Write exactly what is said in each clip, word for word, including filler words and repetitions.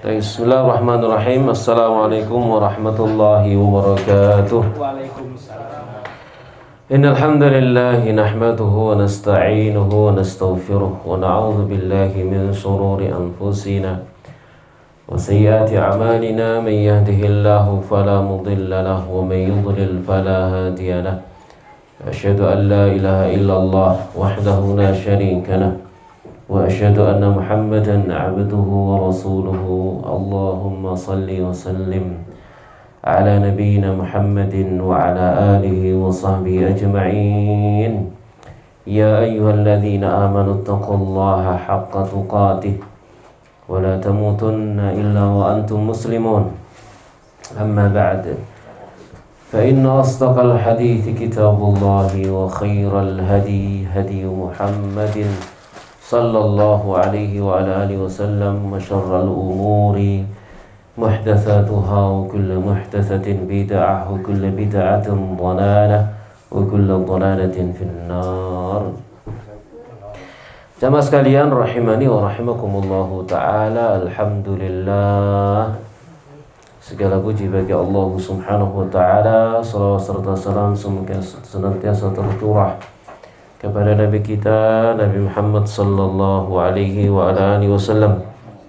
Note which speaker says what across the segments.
Speaker 1: Bismillahirrahmanirrahim. Assalamualaikum warahmatullahi wabarakatuh.
Speaker 2: Waalaikumsalam.
Speaker 1: Innal hamdalillah nahmaduhu wa nasta'inuhu wa nastaghfiruh wa na'udzu billahi min shururi anfusina wa sayyiati a'malina. Man yahdihillahu fala mudilla lahu wa man yudlil fala hadiya lahu. Asyhadu an la ilaha illallah wahdahu la syarika lahu wa asyhadu anna Muhammadan 'abduhu wa rasuluhu. Allahumma salli wa sallim ala nabiyyina Muhammadin wa ala alihi wa sahbihi ajma'in. Ya ayyuhalladzina amanu taqullaha haqqa tuqatih wa la tamutunna illa wa antum muslimun. Amma ba'd. Fa inna asdaqal hadithi kitabullahi wa khairal hadi hadi Muhammadin sallallahu alaihi wa ala alihi wasallam wa syarrul umuri muhdatsatuha wa kullu muhdatsatin bid'ah wa kullu bid'atin dhalalah wa kullu dhalalatin finnar. Jamaah sekalian rahimani wa rahimakumullahu taala, alhamdulillah, segala puji bagi Allah Subhanahu wa taala. Salawat serta salam semoga senantiasa tercurah kepada Nabi kita Nabi Muhammad sallallahu alaihi wa ala alihi wasallam.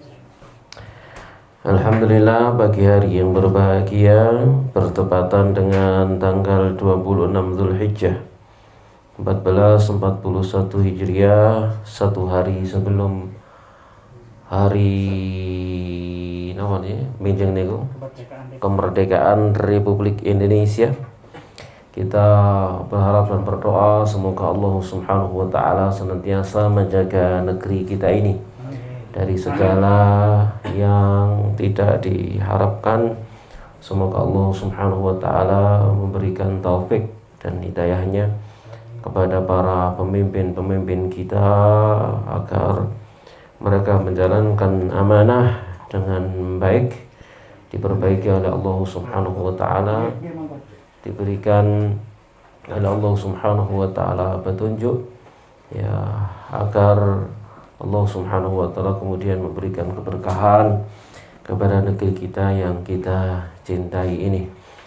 Speaker 1: Alhamdulillah, pagi hari yang berbahagia bertepatan dengan tanggal dua puluh enam Zulhijjah seribu empat ratus empat puluh satu Hijriah, satu hari sebelum hari namanya minjeng nego kemerdekaan Republik Indonesia. Kita berharap dan berdoa semoga Allah Subhanahu wa taala senantiasa menjaga negeri kita ini dari segala yang tidak diharapkan. Semoga Allah Subhanahu wa taala memberikan taufik dan hidayahnya kepada para pemimpin-pemimpin kita agar mereka menjalankan amanah dengan baik, diperbaiki oleh Allah Subhanahu wa taala, diberikan oleh Allah Subhanahu wa taala petunjuk, ya, agar Allah Subhanahu wa taala kemudian memberikan keberkahan kepada negeri kita yang kita cintai ini.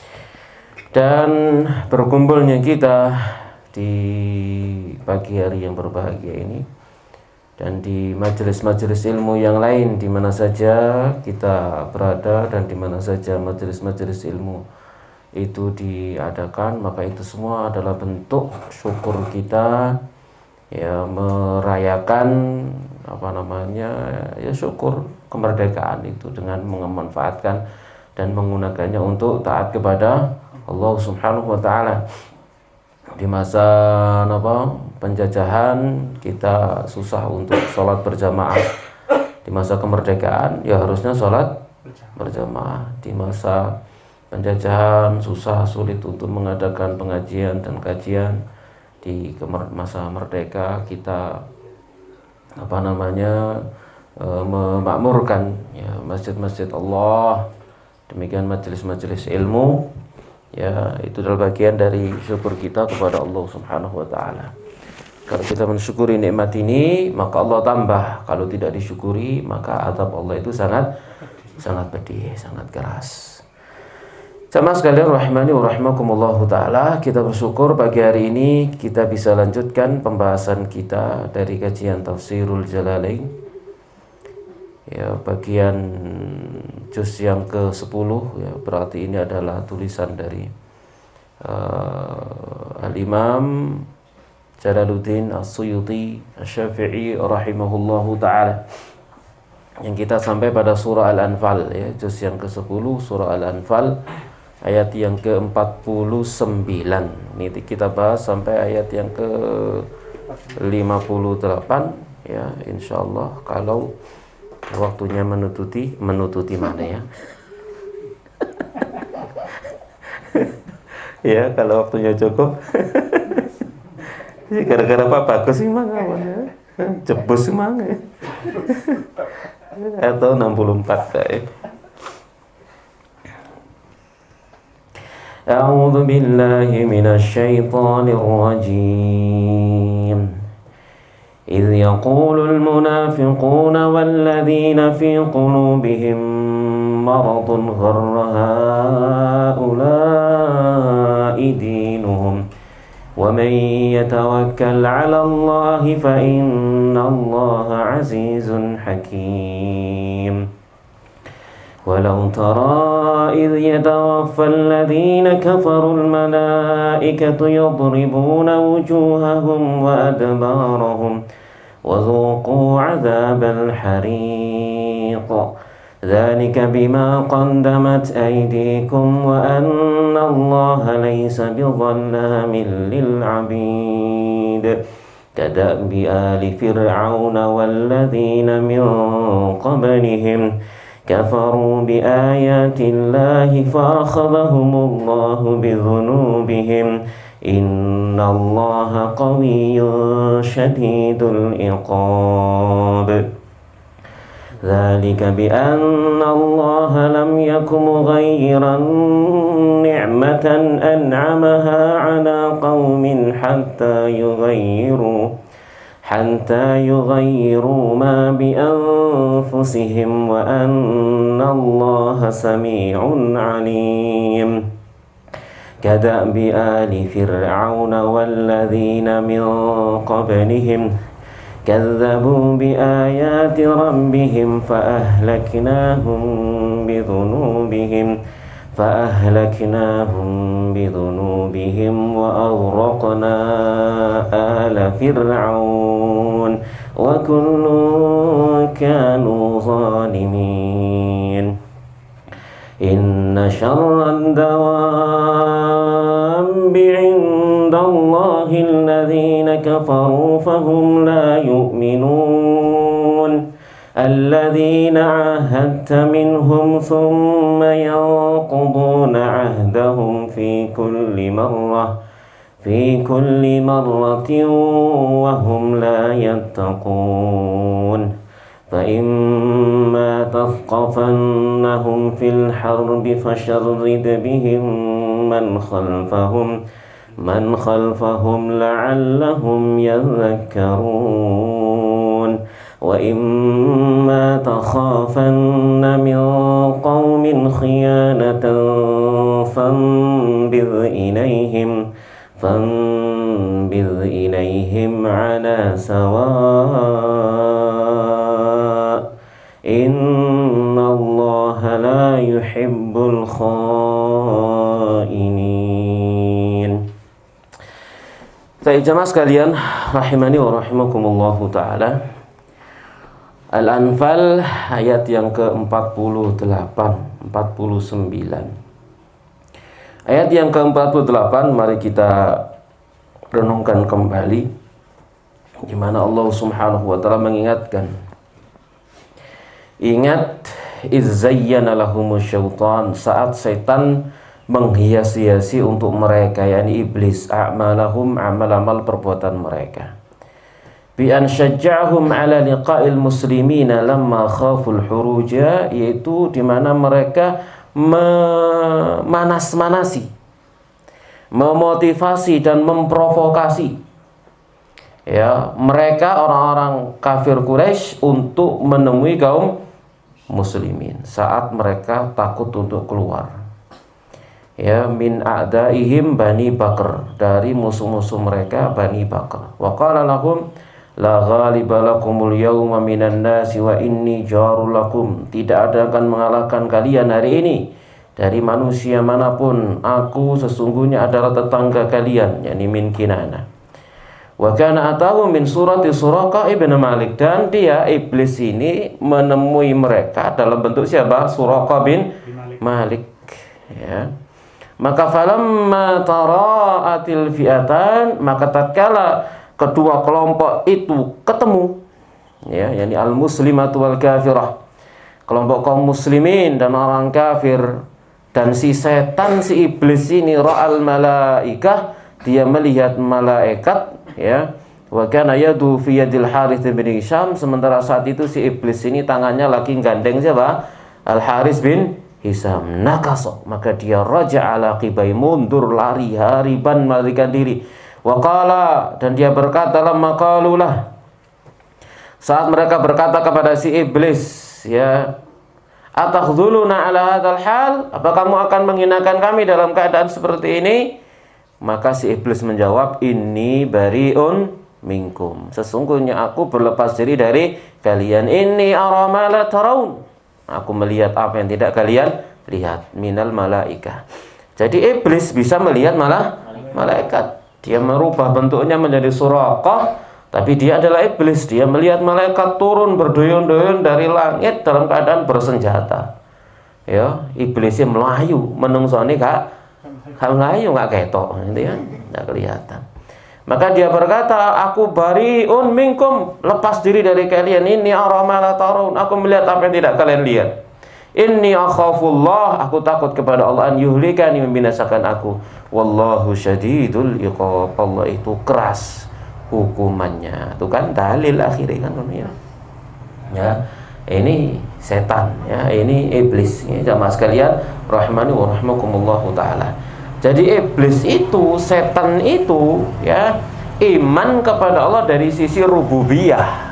Speaker 1: Dan berkumpulnya kita di pagi hari yang berbahagia ini dan di majelis-majelis ilmu yang lain di mana saja kita berada dan di mana saja majelis-majelis ilmu itu diadakan, maka itu semua adalah bentuk syukur kita, ya, merayakan apa namanya ya syukur kemerdekaan itu dengan memanfaatkan dan menggunakannya untuk taat kepada Allah Subhanahu wa taala. Di masa apa penjajahan kita susah untuk sholat berjamaah. Di masa kemerdekaan ya harusnya sholat berjamaah. Di masa penjajahan susah sulit untuk mengadakan pengajian dan kajian. Di masa merdeka kita apa namanya e, memakmurkan ya masjid-masjid Allah, demikian majelis-majelis ilmu, ya, itu adalah bagian dari syukur kita kepada Allah Subhanahu wa taala. Kalau kita mensyukuri nikmat ini, maka Allah tambah. Kalau tidak disyukuri, maka azab Allah itu sangat sangat pedih, sangat keras. Jamaah sekalian rahimani wa rahimakumullahu taala, kita bersyukur pagi hari ini kita bisa lanjutkan pembahasan kita dari kajian Tafsirul Jalalain, ya, bagian juz yang ke sepuluh, ya, berarti ini adalah tulisan dari uh, Al-Imam Jalaluddin As-Suyuti Asy-Syafi'i rahimahullahu taala, yang kita sampai pada surah Al-Anfal, ya, juz yang ke sepuluh surah Al-Anfal ayat yang ke empat puluh sembilan. Ini kita bahas sampai ayat yang ke lima puluh delapan, ya, insyaallah, kalau waktunya menututi menututi mana ya? Ya, kalau waktunya cukup. Gara-gara apa bagus sih mang awalnya? Jebus sih mang. Atau enam puluh empat ya. A'udzu billahi minasy syaithanir rajim. إذ يقول المنافقون والذين في قلوبهم maradun gharra haula'i dinuhum wa man yatawakkal 'ala Allahi fa inna Allaha 'azizun hakim. ولو ترى إذ يتوفى الذين كفروا الملائكة يضربون وجوههم وأدبارهم وذوقوا عذاب الحريق ذلك بما قدمت أيديكم وأن الله ليس بظلام للعبيد كدأب آل فرعون والذين من قبلهم كفروا بآيات الله فأخذهم الله بذنوبهم إن الله قوي شديد العقاب ذلك بأن الله لم يكن مغيرا نعمة أنعمها على قوم حتى يغيروا حتى يغيروا ما بأنفسهم وأن الله سميع عليم كدأب آل فرعون والذين من قبلهم كذبوا بآيات ربهم فأهلكناهم بذنوبهم فأهلكناهم بذنوبهم وأغرقنا آل فرعون وكل كانوا ظالمين إن شر الدواب عند الله الذين كفروا فهم لا يؤمنون الذين عاهدت منهم ثم ينقضون عهدهم في كل مرة في كل مرة وهم لا يتقون فإما تثقفنهم في الحرب فشرد بهم من خلفهم من خلفهم لعلهم يذكرون وإما تخافن من قوم خيانة فانبذ إليهم فانبذ إليهم على سواء إن الله لا يحب الخائنين. Baik jamaah sekalian, rahimani wa rahimakumullahu ta'ala. Al-Anfal ayat yang ke empat puluh delapan, empat puluh sembilan. Ayat yang ke empat puluh delapan mari kita renungkan kembali, di mana Allah Subhanahu wa taala mengingatkan, ingat iz zayyana lahumus syaitan, saat setan menghias-hiasi untuk mereka, yakni iblis, a'malahum, amal-amal perbuatan mereka, bi an syajja'hum ala liqa'il muslimina lamma khaful huruja, yaitu di mana mereka memanas-manasi, memotivasi dan memprovokasi ya mereka orang-orang kafir Quraisy untuk menemui kaum muslimin saat mereka takut untuk keluar. Ya, min a'daihim Bani Bakr, dari musuh-musuh mereka Bani Bakr. Wa qala lahum la ghaliba lakumul yawma minan nasi wa inni jarul lakum, tidak ada akan mengalahkan kalian hari ini dari manusia manapun, aku sesungguhnya adalah tetangga kalian, yakni min Kinana. Wa kana atahu min surati Suraqah ibn Malik, dan dia iblis ini menemui mereka dalam bentuk siapa? Suraqah bin Malik, ya. Maka falamma tara'atil fi'atan, maka tatkala kedua kelompok itu ketemu, ya, yakni al-muslimatu wal kafirah, kelompok kaum muslimin dan orang kafir, dan si setan, si iblis ini, ra'al malaikah, dia melihat malaikat, ya. Wa kana yadu fi yadil Harits bin Hisham, sementara saat itu si iblis ini tangannya lagi gandeng siapa? Al Harits bin Hisham. Nakaso, maka dia raja ala qibai, mundur, lari, hariban, melarikan diri. Wa qala, dan dia berkata, lamma qalulah, saat mereka berkata kepada si iblis, ya, Atakhdhuluna ala hadzal hal? Apa kamu akan menghinakan kami dalam keadaan seperti ini? Maka si iblis menjawab, inni bariun minkum. Sesungguhnya aku berlepas diri dari kalian. Inni ara ma la taraun. Aku melihat apa yang tidak kalian lihat. Minal malaikah. Jadi iblis bisa melihat malah malaikat. Dia merubah bentuknya menjadi Suraqah, tapi dia adalah iblis. Dia melihat malaikat turun berduyun-duyun dari langit dalam keadaan bersenjata. Ya, iblisnya melayu, menungsoni kak hal ngayu nggak ketok, gitu ya, nggak kelihatan. Maka dia berkata, aku bariun minkum, lepas diri dari kalian. Ini ara ma la tarun, aku melihat apa yang tidak kalian lihat. Inni akhafullah, aku takut kepada Allah, an yuhlikani, membinasakan aku. Wallahu syadidul iqab, Allah itu keras hukumannya. Itu kan dalil akhirnya kan, ya. Ya, ini setan, ya, ini iblis. Ini jamaah sekalian, rahmani wa rahmakumullahu taala. Jadi iblis itu, setan itu, ya, iman kepada Allah dari sisi rububiyah.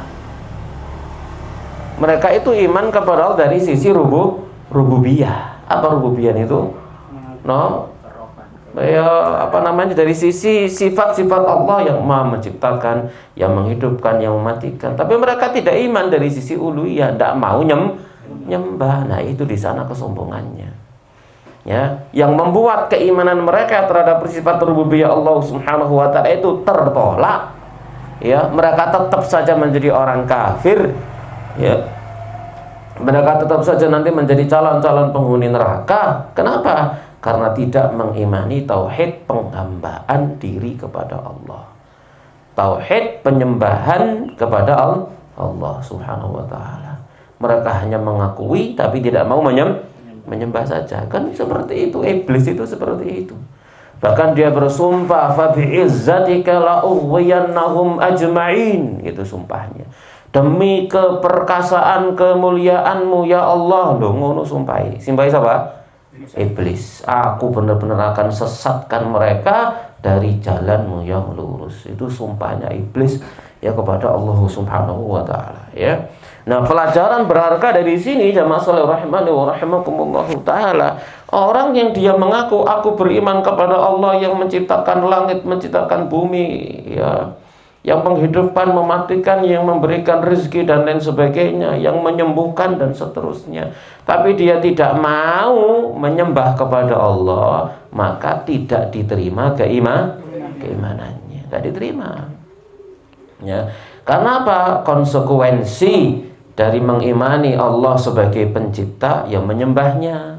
Speaker 1: Mereka itu iman kepada Allah dari sisi rubu, rububiyah. Apa rububiyah itu? No, ya, apa namanya, dari sisi sifat-sifat Allah yang Maha menciptakan, yang menghidupkan, yang mematikan. Tapi mereka tidak iman dari sisi uluhiyah, tidak mau nyem, nyembah. Nah, itu di sana kesombongannya. Ya, yang membuat keimanan mereka terhadap sifat rububiyah Allah Subhanahu wa taala itu tertolak. Ya, mereka tetap saja menjadi orang kafir. Ya, mereka tetap saja nanti menjadi calon-calon penghuni neraka. Kenapa? Karena tidak mengimani tauhid penghambaan diri kepada Allah, tauhid penyembahan kepada Allah Subhanahu wa taala. Mereka hanya mengakui tapi tidak mau menyembah menyembah saja. Kan seperti itu, iblis itu seperti itu. Bahkan dia bersumpah, fa bi'izzatika la ughwiyannahum ajma'in, itu sumpahnya. Demi keperkasaan kemuliaanmu ya Allah. Loh, ngono sumpahi. Sumpahi siapa? Iblis. Aku benar-benar akan sesatkan mereka dari jalanmu yang lurus. Itu sumpahnya iblis ya kepada Allah Subhanahu wa taala, ya. Nah, pelajaran berharga dari sini jamaah saleh rahimani wa rahimakumullahu taala, orang yang dia mengaku aku beriman kepada Allah yang menciptakan langit, menciptakan bumi, ya, yang menghidupkan, mematikan, yang memberikan rezeki dan lain sebagainya, yang menyembuhkan dan seterusnya, tapi dia tidak mau menyembah kepada Allah, maka tidak diterima keiman keimanannya, tidak diterima. Ya, karena apa? Konsekuensi dari mengimani Allah sebagai pencipta, yang menyembahnya.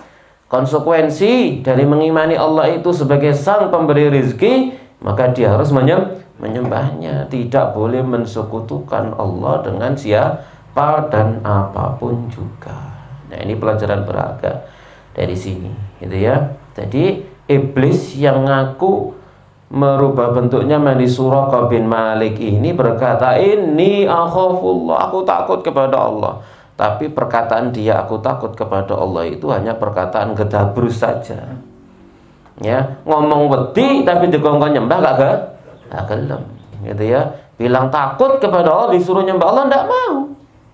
Speaker 1: Konsekuensi dari mengimani Allah itu sebagai sang pemberi rezeki, maka dia harus menyembahnya. Tidak boleh mensekutukan Allah dengan siapa dan apapun juga. Nah, ini pelajaran berharga dari sini, gitu ya. Jadi iblis yang ngaku merubah bentuknya menjadi Suraqah bin Malik ini berkata, ini akhafullah, aku takut kepada Allah. Tapi perkataan dia aku takut kepada Allah itu hanya perkataan gedabrus saja. Ya, ngomong wedi tapi dikongkon nyembah gak ke? Gak gelem, gitu ya. Bilang takut kepada Allah, disuruh nyembah Allah ndak mau.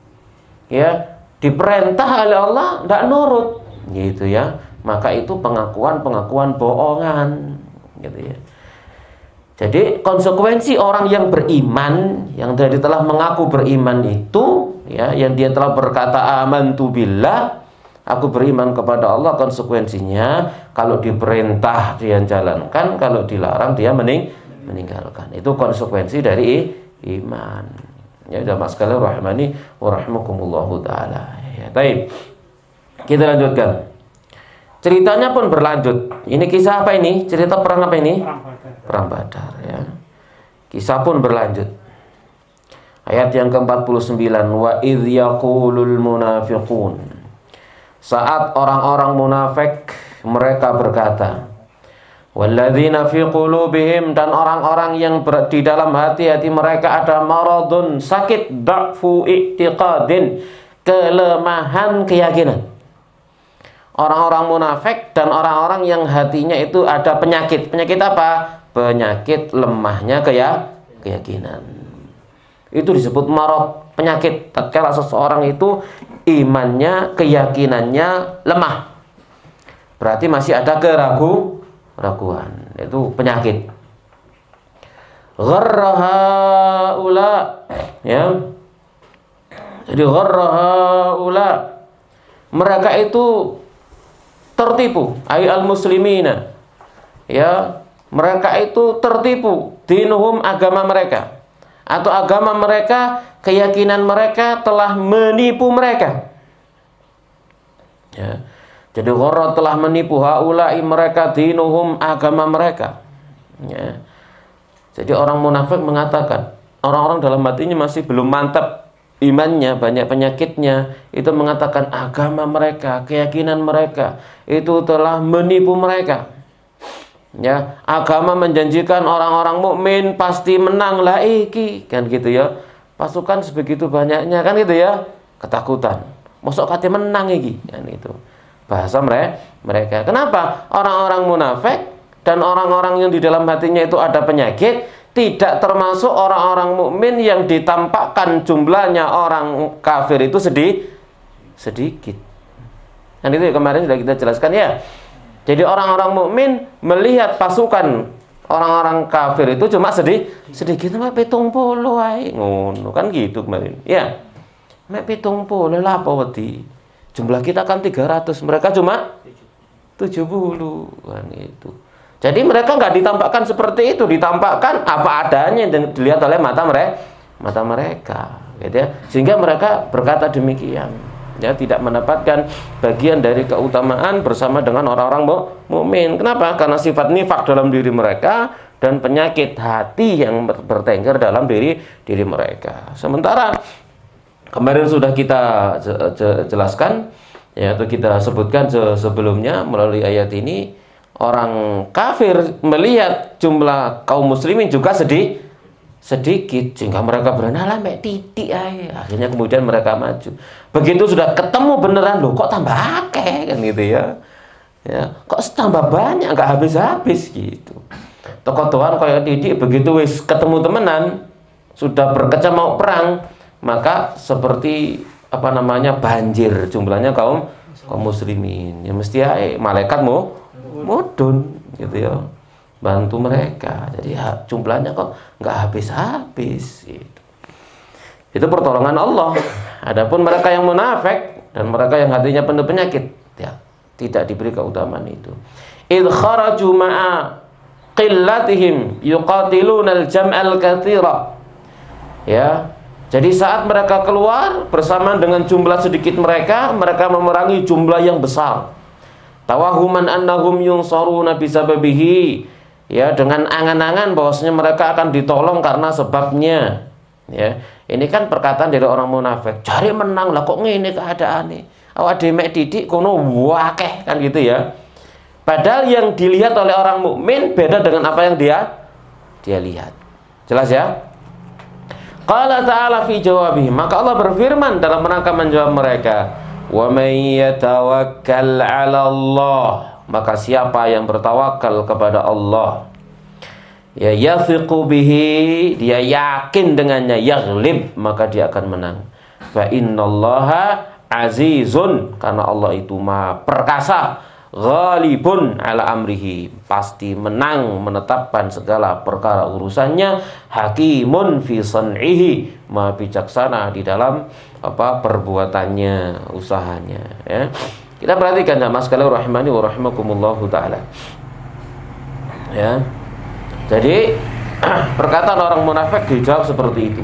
Speaker 1: Ya, diperintah oleh Allah ndak nurut, gitu ya. Maka itu pengakuan-pengakuan bohongan, gitu ya. Jadi konsekuensi orang yang beriman, yang tadi telah mengaku beriman itu, ya, yang dia telah berkata amantu billah, aku beriman kepada Allah, konsekuensinya kalau diperintah dia jalankan, kalau dilarang dia mening meninggalkan. Itu konsekuensi dari iman. Ya, jamaah sekalian rahimani wa rahimakumullahu taala. Ya, baik. Kita lanjutkan. Ceritanya pun berlanjut. Ini kisah apa ini? Cerita perang apa ini? Perang Badar. Perang Badar, ya. Kisah pun berlanjut. Ayat yang ke empat puluh sembilan, wa idh yaqulul munafiqun. Saat orang-orang munafik mereka berkata, walladzina fi qulubihim, dan orang-orang yang ber, di dalam hati-hati mereka ada maradun, sakit, da'fu i'tiqadin, kelemahan keyakinan. Orang-orang munafik dan orang-orang yang hatinya itu ada penyakit. Penyakit apa? Penyakit lemahnya keya, keyakinan. Itu disebut marad, penyakit. Tatkala seseorang itu imannya, keyakinannya lemah. Berarti masih ada keraguan, keraguan. Itu penyakit. Gharra ula, ya. Jadi gharra ula, mereka itu tertipu, ay al-muslimina. Ya, mereka itu tertipu, dinuhum, agama mereka, atau agama mereka, keyakinan mereka telah menipu mereka. Ya. Jadi gharra telah menipu haula'i, mereka, dinuhum, agama mereka. Ya. Jadi orang munafik mengatakan, orang-orang dalam hatinya masih belum mantap imannya, banyak penyakitnya, itu mengatakan agama mereka, keyakinan mereka itu telah menipu mereka. Ya, agama menjanjikan orang-orang mukmin pasti menang lah iki, kan gitu ya. Pasukan sebegitu banyaknya, kan gitu ya. Ketakutan. Mosok kate menang iki, kan itu. Bahasa mereka, mereka. Kenapa? Orang-orang munafik dan orang-orang yang di dalam hatinya itu ada penyakit tidak termasuk orang-orang mukmin yang ditampakkan jumlahnya orang kafir itu sedih, sedikit. Kan itu ya, kemarin sudah kita jelaskan ya. Jadi orang-orang mukmin melihat pasukan orang-orang kafir itu cuma sedih, sedikit, mek pitung puluh ae ngono kan gitu kemarin. Ya. Mek pitung puluh lah apa wedi. Jumlah kita kan tiga ratus, mereka cuma tujuh puluh kan itu. Jadi mereka nggak ditampakkan seperti itu, ditampakkan apa adanya dan dilihat oleh mata mereka, mata mereka, gitu ya. Sehingga mereka berkata demikian, ya, tidak mendapatkan bagian dari keutamaan bersama dengan orang-orang mukmin. Kenapa? Karena sifat nifak dalam diri mereka dan penyakit hati yang bertengger dalam diri diri mereka. Sementara kemarin sudah kita jelaskan, ya, atau kita sebutkan sebelumnya melalui ayat ini. Orang kafir melihat jumlah kaum muslimin juga sedih, sedikit, sehingga mereka beranalah mek titik aja. Akhirnya kemudian mereka maju. Begitu sudah ketemu beneran, loh kok tambah akeh kan gitu ya. Ya, kok tambah banyak, nggak habis-habis gitu. Tokoh-tokohan kayak titik begitu wis ketemu temenan, sudah berkecam mau perang, maka seperti apa namanya banjir jumlahnya kaum kaum muslimin. Ya mesti ya malaikat mau mudun gitu ya, bantu mereka. Jadi ya, jumlahnya kok nggak habis-habis gitu. Itu pertolongan Allah. Adapun mereka yang munafik dan mereka yang hatinya penuh penyakit, ya, tidak diberi keutamaan itu. Idh kharaju ma'a qillatihim yuqatiluna al-jam'al katsira. Ya. Jadi saat mereka keluar bersama dengan jumlah sedikit mereka, mereka memerangi jumlah yang besar. Tawahuman annahum yunsaruna bisababihi, ya, dengan angan-angan bahwasanya mereka akan ditolong karena sebabnya. Ya, ini kan perkataan dari orang munafik. Cari menang lah kok ngene keadaane. Awak dhewe mek didik kono wakeh kan gitu ya. Padahal yang dilihat oleh orang mukmin beda dengan apa yang dia dia lihat. Jelas ya? Qala ta'ala fi jawabihi, maka Allah berfirman dalam rangka menjawab mereka, wa may yatawakkal 'ala Allah, maka siapa yang bertawakal kepada Allah, ya yathiqu bihi, dia yakin dengannya, yaghlib, maka dia akan menang. Fa innallaha azizun, karena Allah itu maha perkasa, ghalibun ala amrihi, pasti menang menetapkan segala perkara urusannya, hakimun fi san'ihi, maha bijaksana di dalam apa perbuatannya, usahanya, ya. Kita perhatikan jamaah sekalian rahimani wa rahimakumullahu taala. Ya. Jadi perkataan orang munafik dijawab seperti itu.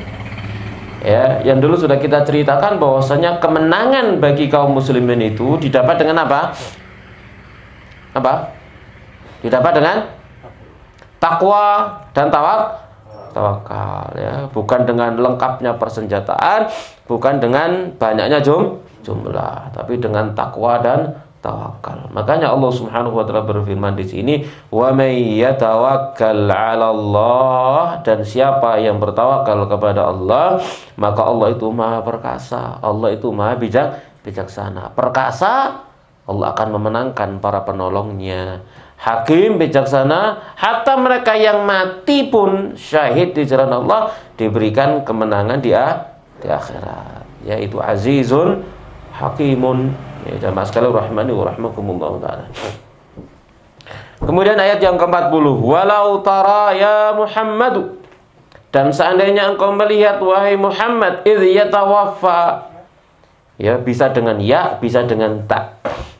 Speaker 1: Ya, yang dulu sudah kita ceritakan bahwasanya kemenangan bagi kaum muslimin itu didapat dengan apa? Apa? Didapat dengan takwa dan tawak, tawakal, ya, bukan dengan lengkapnya persenjataan, bukan dengan banyaknya jum, jumlah, tapi dengan takwa dan tawakal. Makanya Allah Subhanahu wa taala berfirman di sini, wa may yatawakkal 'ala Allah, dan siapa yang bertawakal kepada Allah, maka Allah itu maha perkasa, Allah itu maha bijak, bijaksana. Perkasa, Allah akan memenangkan para penolongnya. Hakim, bijaksana, hatta mereka yang mati pun syahid di jalan Allah diberikan kemenangan di, di akhirat. Yaitu azizun hakimun. Ya, jamaah sekalian rahimani wa rahmakumullah taala. Kemudian ayat yang keempat puluh, walau tara ya Muhammadu, dan seandainya engkau melihat wahai Muhammad, idh yatawaffa, ya bisa dengan ya, bisa dengan ta.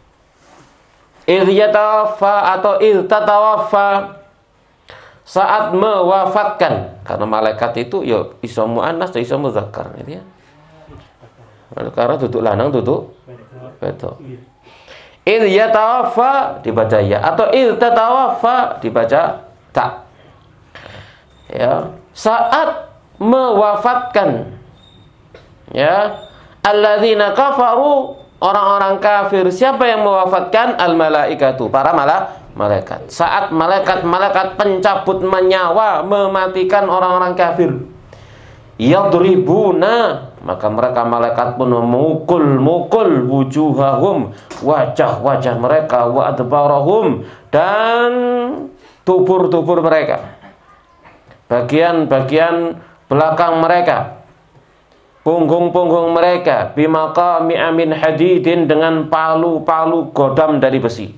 Speaker 1: Idh yatawaffa atau idh tatawaffa, saat mewafatkan, karena malaikat itu ya iso muannas dan iso muzakkar gitu ya. Karena duduk lanang duduk betul. Idh yatawaffa dibaca ya, atau idh tatawaffa dibaca ta. Ya, saat mewafatkan, ya, alladzina kafaru, orang-orang kafir. Siapa yang mewafatkan? Al malaikatu, para mala malaikat. Saat malaikat-malaikat pencabut menyawa mematikan orang-orang kafir, yadribuna, maka mereka malaikat pun memukul-mukul wujuhahum, wajah-wajah mereka, wa adbarahum, dan tubur-tubur mereka, bagian-bagian belakang mereka, punggung-punggung mereka, bimaqami amin hadidin, dengan palu-palu godam dari besi.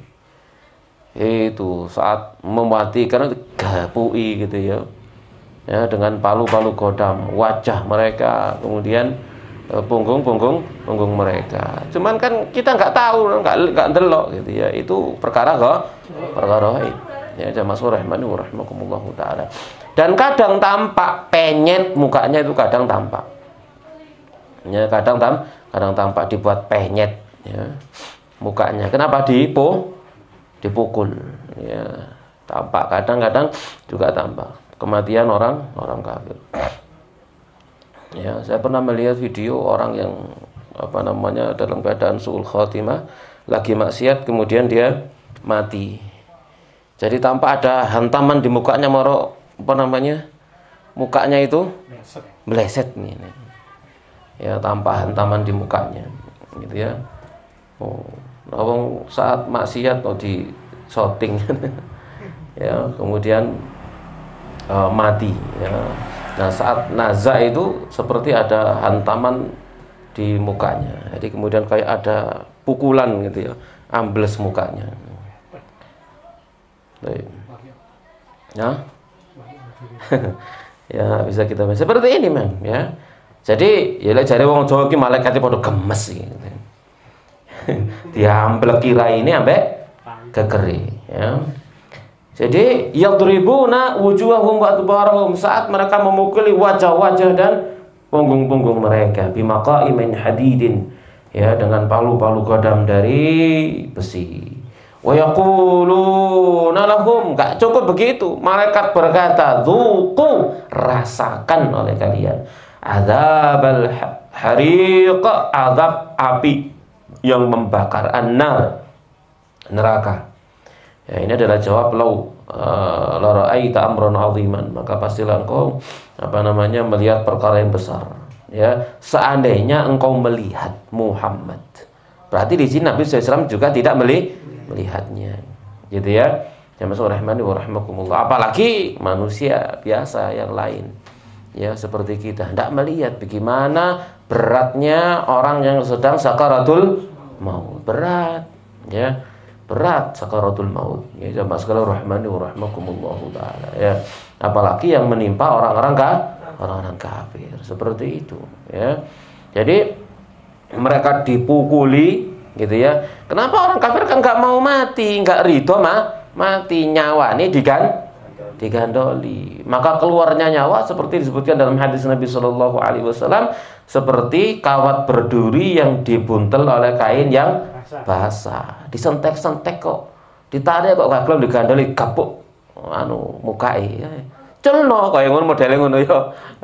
Speaker 1: Itu saat mematikan gapui gitu ya. Ya, dengan palu-palu godam wajah mereka, kemudian punggung-punggung punggung mereka. Cuman kan kita nggak tahu, nggak nggak ndelok gitu ya. Itu perkara kok, perkara gaib. Ya, jamaah rahimani wa rahimakumullah taala. Dan kadang tampak penyet mukanya, itu kadang tampak. Ya, kadang tam, kadang tampak dibuat penyet ya mukanya. Kenapa dipu, dipukul? Ya, tampak, kadang-kadang juga tampak kematian orang orang kafir. Ya, saya pernah melihat video orang yang apa namanya dalam keadaan suul khotimah, lagi maksiat, kemudian dia mati. Jadi tampak ada hantaman di mukanya, moro apa namanya? Mukanya itu meleset nih. Ya, tampak hantaman di mukanya gitu ya. Oh, nah, saat maksiat oh di shooting ya, kemudian Uh, mati ya. Nah, saat naza itu seperti ada hantaman di mukanya. Jadi kemudian kayak ada pukulan gitu ya, ambles mukanya. Baik. Ya. Ya, bisa kita seperti ini, Mang, ya. Jadi, ya lek jare wong Jawa ki malaikate padha gemes gitu. Diambleki raine ambek kekeri, ya. Jadi yadribuna wujuhahum wa adbarahum, saat mereka memukuli wajah-wajah dan punggung-punggung mereka, bimaqaimin hadidin, ya, dengan palu-palu godam dari besi. Wa yaquluna lahum, enggak cukup begitu, malaikat berkata, dzuqu, rasakan oleh kalian adzabal hariq, azab api yang membakar, annar, neraka. Ya, ini adalah jawab lau uh, la ra'aita amran 'aziman, maka pastilah engkau apa namanya melihat perkara yang besar. Ya, seandainya engkau melihat Muhammad. Berarti di sini Nabi sallallahu alaihi wasallam juga tidak meli melihatnya. Gitu ya. Jamaah rahimani wa rahimakumullah. Apalagi manusia biasa yang lain. Ya, seperti kita tidak melihat bagaimana beratnya orang yang sedang sakaratul maut. Berat, ya. Berat sakaratul maut. Ya, jamaah sekalian rahimani wa rahimakumullah taala, ya. Apalagi yang menimpa orang-orang ka, orang-orang kafir seperti itu, ya. Jadi mereka dipukuli gitu ya. Kenapa orang kafir kan nggak mau mati, nggak ridho mah mati, nyawa ini digan digandoli. Maka keluarnya nyawa seperti disebutkan dalam hadis Nabi Shallallahu Alaihi Wasallam, seperti kawat berduri yang dibuntel oleh kain yang basah, disentek-sentek kok, ditarik kok gak gelem digandoli, gapuk anu mukai. Celno kaya ngono modele ngono ya.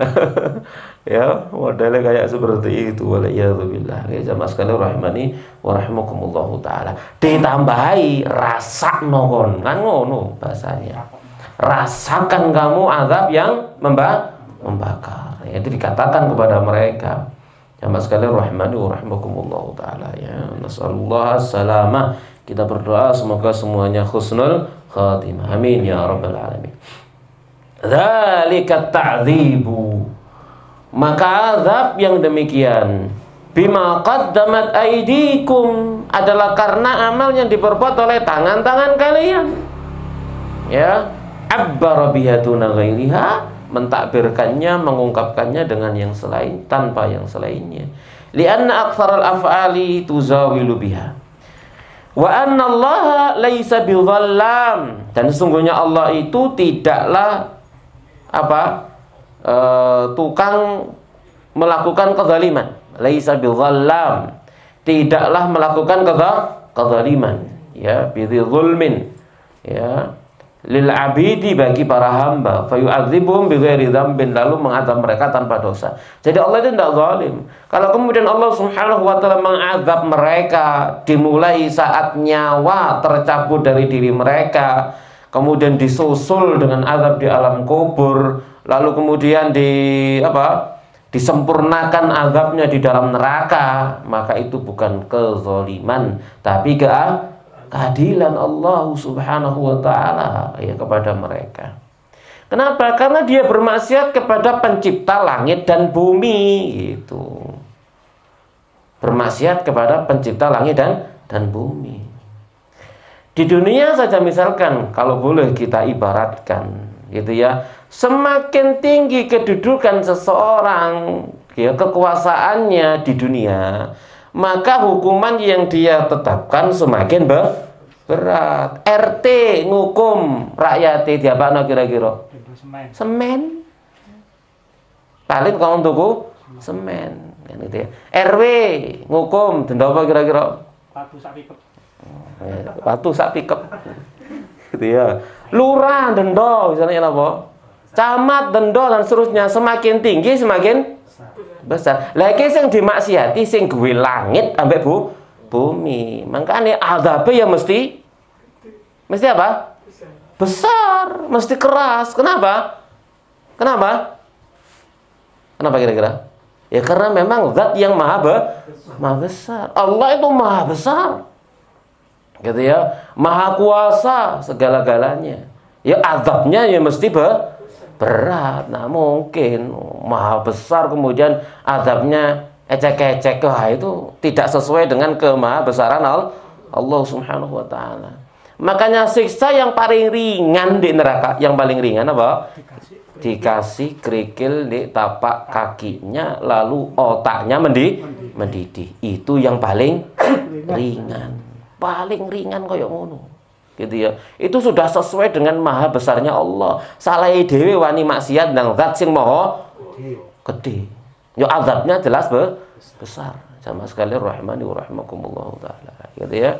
Speaker 1: Ya, modele kayak seperti itu. Waliyadzubillah. Ya jamaah sekalian rahimani wa rahimakumullah taala. Ditambahi rasakno kon, kan ngono bahasanya. Rasakan kamu azab yang membakar. Itu dikatakan kepada mereka. Jamaah sekalian rahimani wa rahimakumullah taala, ya. Nasallallahu salamah. Kita berdoa semoga semuanya husnul khatimah. Amin ya rabbal alamin. Dzalika ta'dzibu. Maka azab yang demikian bima qaddamat aydikum, adalah karena amal yang diperbuat oleh tangan-tangan kalian. Ya, abbara biha duna ghairiha, mentakbirkannya, mengungkapkannya dengan yang selain, tanpa yang selainnya. Lianna aktsaral af'ali tuzawilu biha. Wa anna Allah laisa bidhallam, dan sesungguhnya Allah itu tidaklah apa? E, tukang melakukan kezaliman. Laisa bidhallam, tidaklah melakukan kezaliman, ya, bidzulmin, ya, lil abidi, bagi para hamba, fayu'adzibuhum bighairi dzambin, lalu mengadab mereka tanpa dosa. Jadi Allah itu tidak zalim. Kalau kemudian Allah Subhanahu wa taala mengadab mereka dimulai saat nyawa tercabut dari diri mereka, kemudian disusul dengan azab di alam kubur, lalu kemudian di apa? disempurnakan azabnya di dalam neraka, maka itu bukan kezaliman, tapi ke keadilan Allah Subhanahu wa taala, ya, kepada mereka. Kenapa? Karena dia bermaksiat kepada pencipta langit dan bumi, gitu. Bermaksiat kepada pencipta langit dan dan bumi. Di dunia saja misalkan, kalau boleh kita ibaratkan, gitu ya, semakin tinggi kedudukan seseorang, ya, kekuasaannya di dunia, maka hukuman yang dia tetapkan semakin berat. R T ngukum rakyat diapakno kira-kira semen. Paling kau tuku semen, kan gitu ya. R W ngukum denda apa kira-kira? Watu sak pikep. Watu sak pikep. Gitu ya. Lurah denda misalnya apa? Camat denda dan seterusnya, semakin tinggi semakin besar. Lagi sing dimaksiati sing gawe langit ambek bu bumi. Makanya azabnya ya mesti mesti apa? Besar, mesti keras. Kenapa? Kenapa? Kenapa kira-kira? Ya karena memang zat yang maha be, maha besar. Allah itu maha besar. Gitu ya. Maha kuasa segala-galanya. Ya azabnya ya mesti be, berat. Nah mungkin maha besar kemudian azabnya ecek-ecek, wah, itu tidak sesuai dengan kemahabesaran Allah Subhanahu wa taala. Makanya siksa yang paling ringan di neraka, yang paling ringan apa? Dikasih kerikil di tapak kakinya, lalu otaknya mendi mendidih. Itu yang paling ringan. Paling ringan koyo ngono. Gitu ya. Itu sudah sesuai dengan maha besarnya Allah. Salahe dhewe wani maksiat nang zat sing maha gede. Ya azabnya jelas be, besar. Sama sekali rahmani wa rahimakumullah taala. Gitu ya.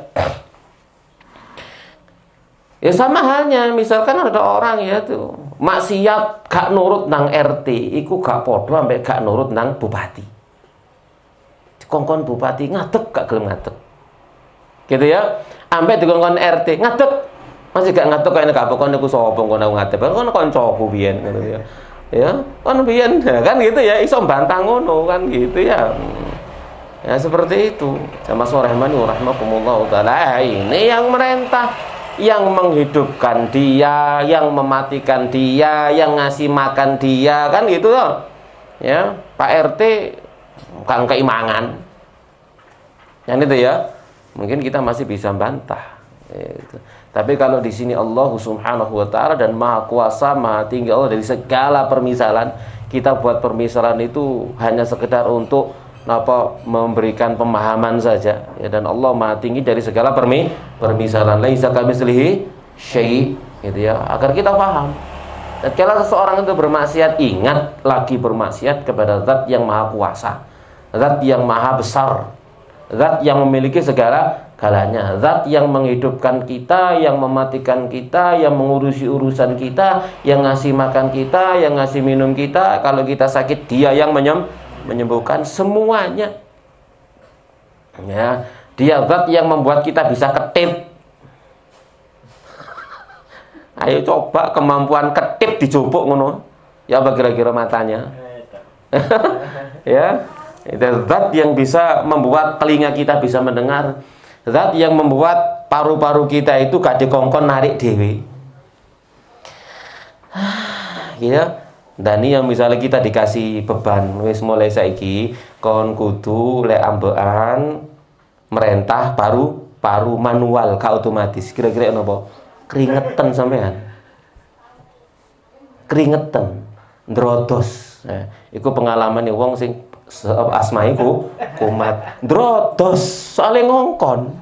Speaker 1: Ya sama halnya misalkan ada orang ya tuh maksiat gak nurut nang R T, iku gak podo ambek gak nurut nang bupati. Dikongkon bupati ngadeg gak gelem ngadeg. Gitu ya. Ambek dikongkon R T ngadeg masih gak ngadeg kaya nek apa kon niku sapa kon aku ngadeg. Kon kancaku biyen ngono ya. Ya, kan biyen kan gitu ya, iso bantah ngono kan gitu ya. Ya seperti itu. Sama rahmani wa rahimakumullah taala. Ini yang merentah, yang menghidupkan dia, yang mematikan dia, yang ngasih makan dia, kan gitu loh. Ya, Pak R T kang keimangan. Yang itu ya. Mungkin kita masih bisa bantah. Gitu. Tapi kalau di sini Allah Subhanahu wa taala dan Maha Kuasa, Maha Tinggi Allah dari segala permisalan, kita buat permisalan itu hanya sekedar untuk apa memberikan pemahaman saja ya, dan Allah Maha Tinggi dari segala permi permisalan. Laisa kamitslihi syai', gitu ya, agar kita paham. Dan kalau seseorang itu bermaksiat, ingat lagi bermaksiat kepada Zat yang Maha Kuasa, Zat yang Maha Besar, Zat yang memiliki segala galanya, Zat yang menghidupkan kita, yang mematikan kita, yang mengurusi urusan kita, yang ngasih makan kita, yang ngasih minum kita. Kalau kita sakit, Dia yang menyem menyembuhkan semuanya. Ya, Dia Zat yang membuat kita bisa ketip. Ayo coba kemampuan ketip dijupuk ngono. Ya apa kira-kira matanya? Ya, itu Zat yang bisa membuat telinga kita bisa mendengar. Zat yang membuat paru-paru kita itu gak dikongkon narik dewe. Ya, Dan ini yang misalnya kita dikasih beban wis mulai saiki kon kudu lek ambekan merentah paru paru manual ka otomatis. Kira-kira napa? Keringetan sampean. Keringetan, ndrodos. Nah, iku pengalaman wong sing asma iku kumat. Ndrodos soalnya ngongkon.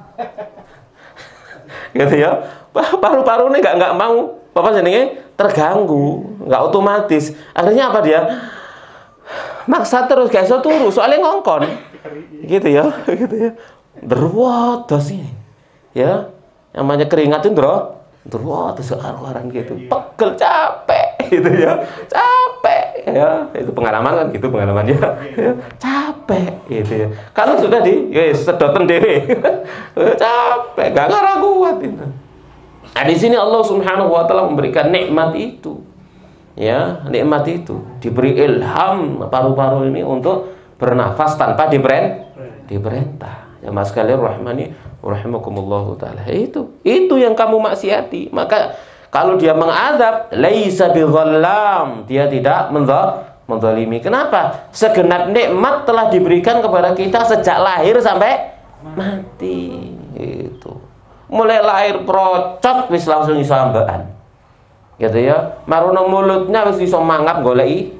Speaker 1: Gitu ya. Paru-parune enggak enggak mau apa jenenge terganggu, nggak otomatis. Akhirnya apa dia? Maksa terus gak iso turu, soalnya ngongkon. Gitu ya, gitu ya. Derwotos ini. Ya, namanya keringat itu ndro, derwotos keluaran gitu. Pegel capek gitu ya. Capek ya. Itu pengalaman kan gitu pengalamannya. Ya, capek gitu ya. Kalau sudah di ya sedoten dhewe. Capek, gak ngarah kuat itu. Nah, di sini Allah Subhanahu wa taala memberikan nikmat itu. Ya, nikmat itu diberi ilham paru-paru ini untuk bernafas tanpa diberen, diperintah. Ya mas sekalian rahmani rahimakumullah taala. Itu itu yang kamu maksiati. Maka kalau dia mengadab laisa bidzallam, dia tidak menzalimi. Kenapa? Segenap nikmat telah diberikan kepada kita sejak lahir sampai mati. Itu. Mulai lahir procot wis langsung iso ambekan. Gitu ya. Marono mulutnya wis iso mangap goleki.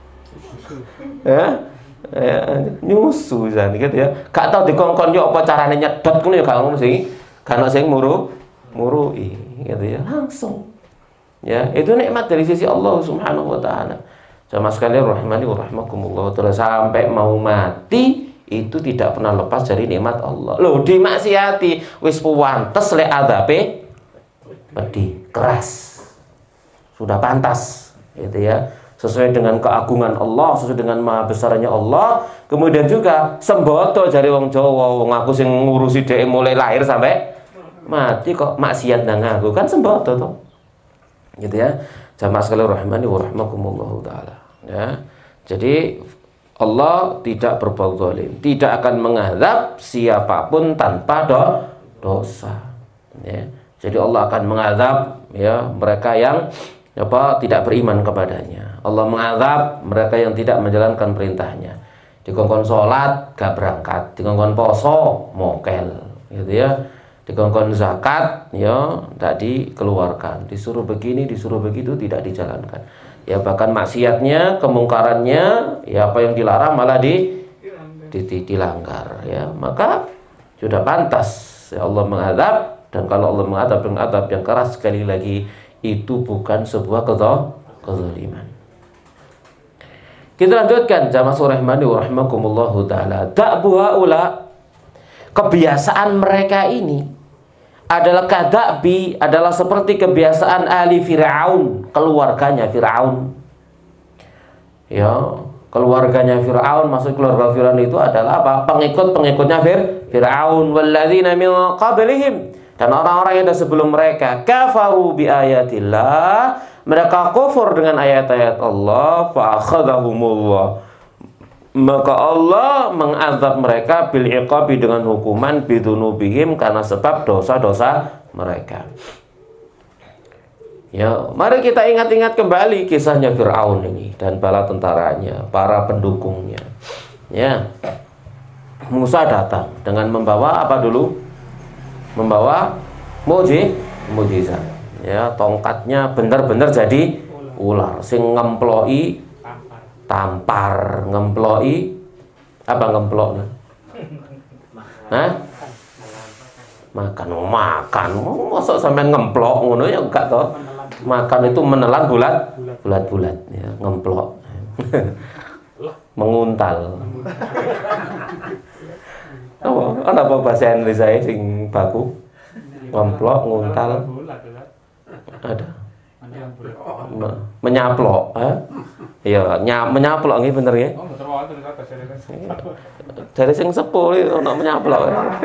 Speaker 1: Ya. Ya, nyusu jan gitu ya. Gak tau dikongkon yo apa carane nyedot ngono ya gak ngono sih. Kan sing muru murui gitu ya. Langsung. Ya, itu nikmat dari sisi Allah Subhanahu wa taala. Jamaah sekalian rahimani wa rahimakumullah taala, sampai mau mati itu tidak pernah lepas dari nikmat Allah. Loh, dimaksiati wis pantes lek adabe pedih, keras. Sudah pantas, gitu ya. Sesuai dengan keagungan Allah, sesuai dengan maha besarnya Allah. Kemudian juga semboto jari wong Jawa, wong aku sing ngurusi dhek mulai lahir sampai mati kok maksiat nang aku, kan semboto to. Gitu ya. Jamaah sekalian rahimani wa rahimakumullah taala, ya. Jadi Allah tidak berbuat zalim, tidak akan mengadab siapapun tanpa do, dosa. Ya. Jadi Allah akan mengadab ya mereka yang apa tidak beriman kepadanya. Allah mengadab mereka yang tidak menjalankan perintahnya. Dikongkon sholat gak berangkat, dikongkon poso mokel, gitu ya. Dikongkon zakat ya tidak dikeluarkan, disuruh begini, disuruh begitu tidak dijalankan. Ya bahkan maksiatnya, kemungkarannya, ya apa yang dilarang malah di, di, di dilanggar. Ya maka sudah pantas ya Allah mengadab. Dan kalau Allah mengadab dengan adab yang keras, sekali lagi itu bukan sebuah kezaliman. Kita lanjutkan jamaah rahimani wa rahimakumullahu taala. Da'bu haula, kebiasaan mereka ini adalah kadabi, adalah seperti kebiasaan ahli Fir'aun, keluarganya Fir'aun. Ya, keluarganya Fir'aun, maksud keluarga Fir'aun itu adalah apa? Pengikut-pengikutnya Fir Fir'aun walladzina min qablihim, dan orang-orang yang ada sebelum mereka. Kafaru bi ayatillah, mereka kufur dengan ayat-ayat Allah. Fa akhadhahumullah, maka Allah mengazab mereka bil iqabi, dengan hukuman bidunubihim, karena sebab dosa-dosa mereka. Ya, mari kita ingat-ingat kembali kisahnya Fir'aun ini dan bala tentaranya, para pendukungnya. Ya, Musa datang dengan membawa apa dulu? Membawa muji, mujizat. Ya, tongkatnya benar-benar jadi ular, sing ngemploi tampar, ngemploi apa ngemplok? Hah? Makan, oh, makan. Masa sampean ngemplok ngono ya enggak toh? Makan itu menelan bulat, bulat-bulat ya, ngemplok. Menguntal. Oh, ana apa bahasa Indonesia sing baku? Ngemplok, nguntal. Ada. Menyaplok, eh? Iya, menyaplok nggih bener nggih. Dari sing sepuh iki ono menyaplok.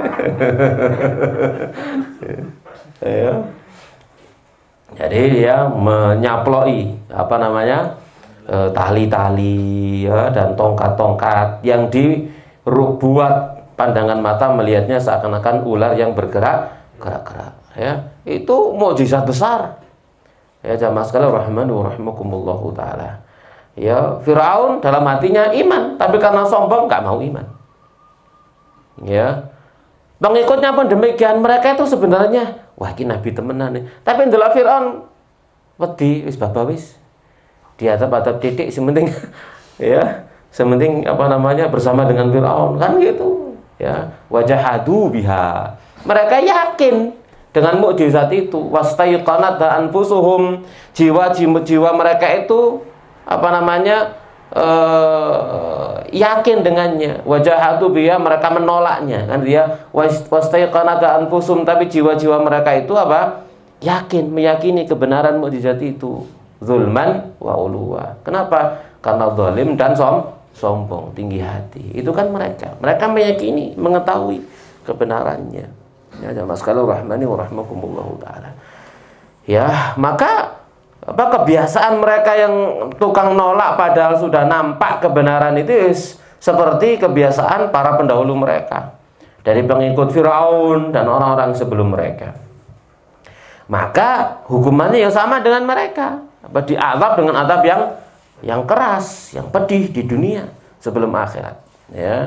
Speaker 1: Ya. Jadi dia menyaploi apa namanya? tali-tali ya, dan tongkat-tongkat yang dibuat pandangan mata melihatnya seakan-akan ular yang bergerak gerak-gerak ya. Itu mukjizat besar. Ya jamaah sekalian rahimani wa rahimakumullahu taala. Ya, Firaun dalam hatinya iman, tapi karena sombong nggak mau iman. Ya, pengikutnya pun demikian. Mereka itu sebenarnya, wah ini nabi temenan nih. Tapi ndelok Firaun, wedi wis baba wis. Dia atap-atap titik, sementing ya, sementing apa namanya bersama dengan Firaun kan gitu. Ya, wajahadu biha. Mereka yakin dengan mukjizat itu. Wastaiqanat anfusuhum, jiwa-jiwa mereka itu apa namanya uh, yakin dengannya. Wajahatu biha, mereka menolaknya kan dia wastaiqanata anfusum, tapi jiwa-jiwa mereka itu apa? Yakin, meyakini kebenaran mukjizat itu. Zulman wa uluwa. Kenapa? Karena zalim dan som sombong, tinggi hati. Itu kan mereka. Mereka meyakini, mengetahui kebenarannya. Ya jamaah sekalian rahmani wa rahmakumullahu taala. Ya, maka apa kebiasaan mereka yang tukang nolak padahal sudah nampak kebenaran itu seperti kebiasaan para pendahulu mereka, dari pengikut Firaun dan orang-orang sebelum mereka. Maka hukumannya yang sama dengan mereka, apa diazab dengan azab yang yang keras, yang pedih di dunia sebelum akhirat. Ya.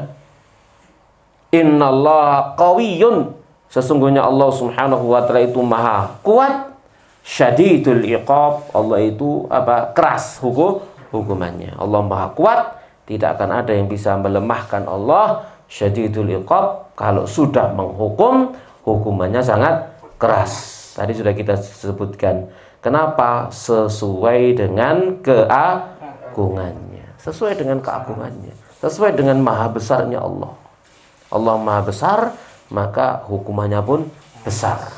Speaker 1: Innallaha qawiyyun, sesungguhnya Allah Subhanahu wa taala itu maha kuat. Syadidul iqab, Allah itu apa? Keras hukum hukumannya. Allah maha kuat, tidak akan ada yang bisa melemahkan Allah. Syadidul iqab, kalau sudah menghukum, hukumannya sangat keras. Tadi sudah kita sebutkan. Kenapa? Sesuai dengan keagungannya. Sesuai dengan keagungannya. Sesuai dengan maha besarnya Allah. Allah maha besar, maka hukumannya pun besar.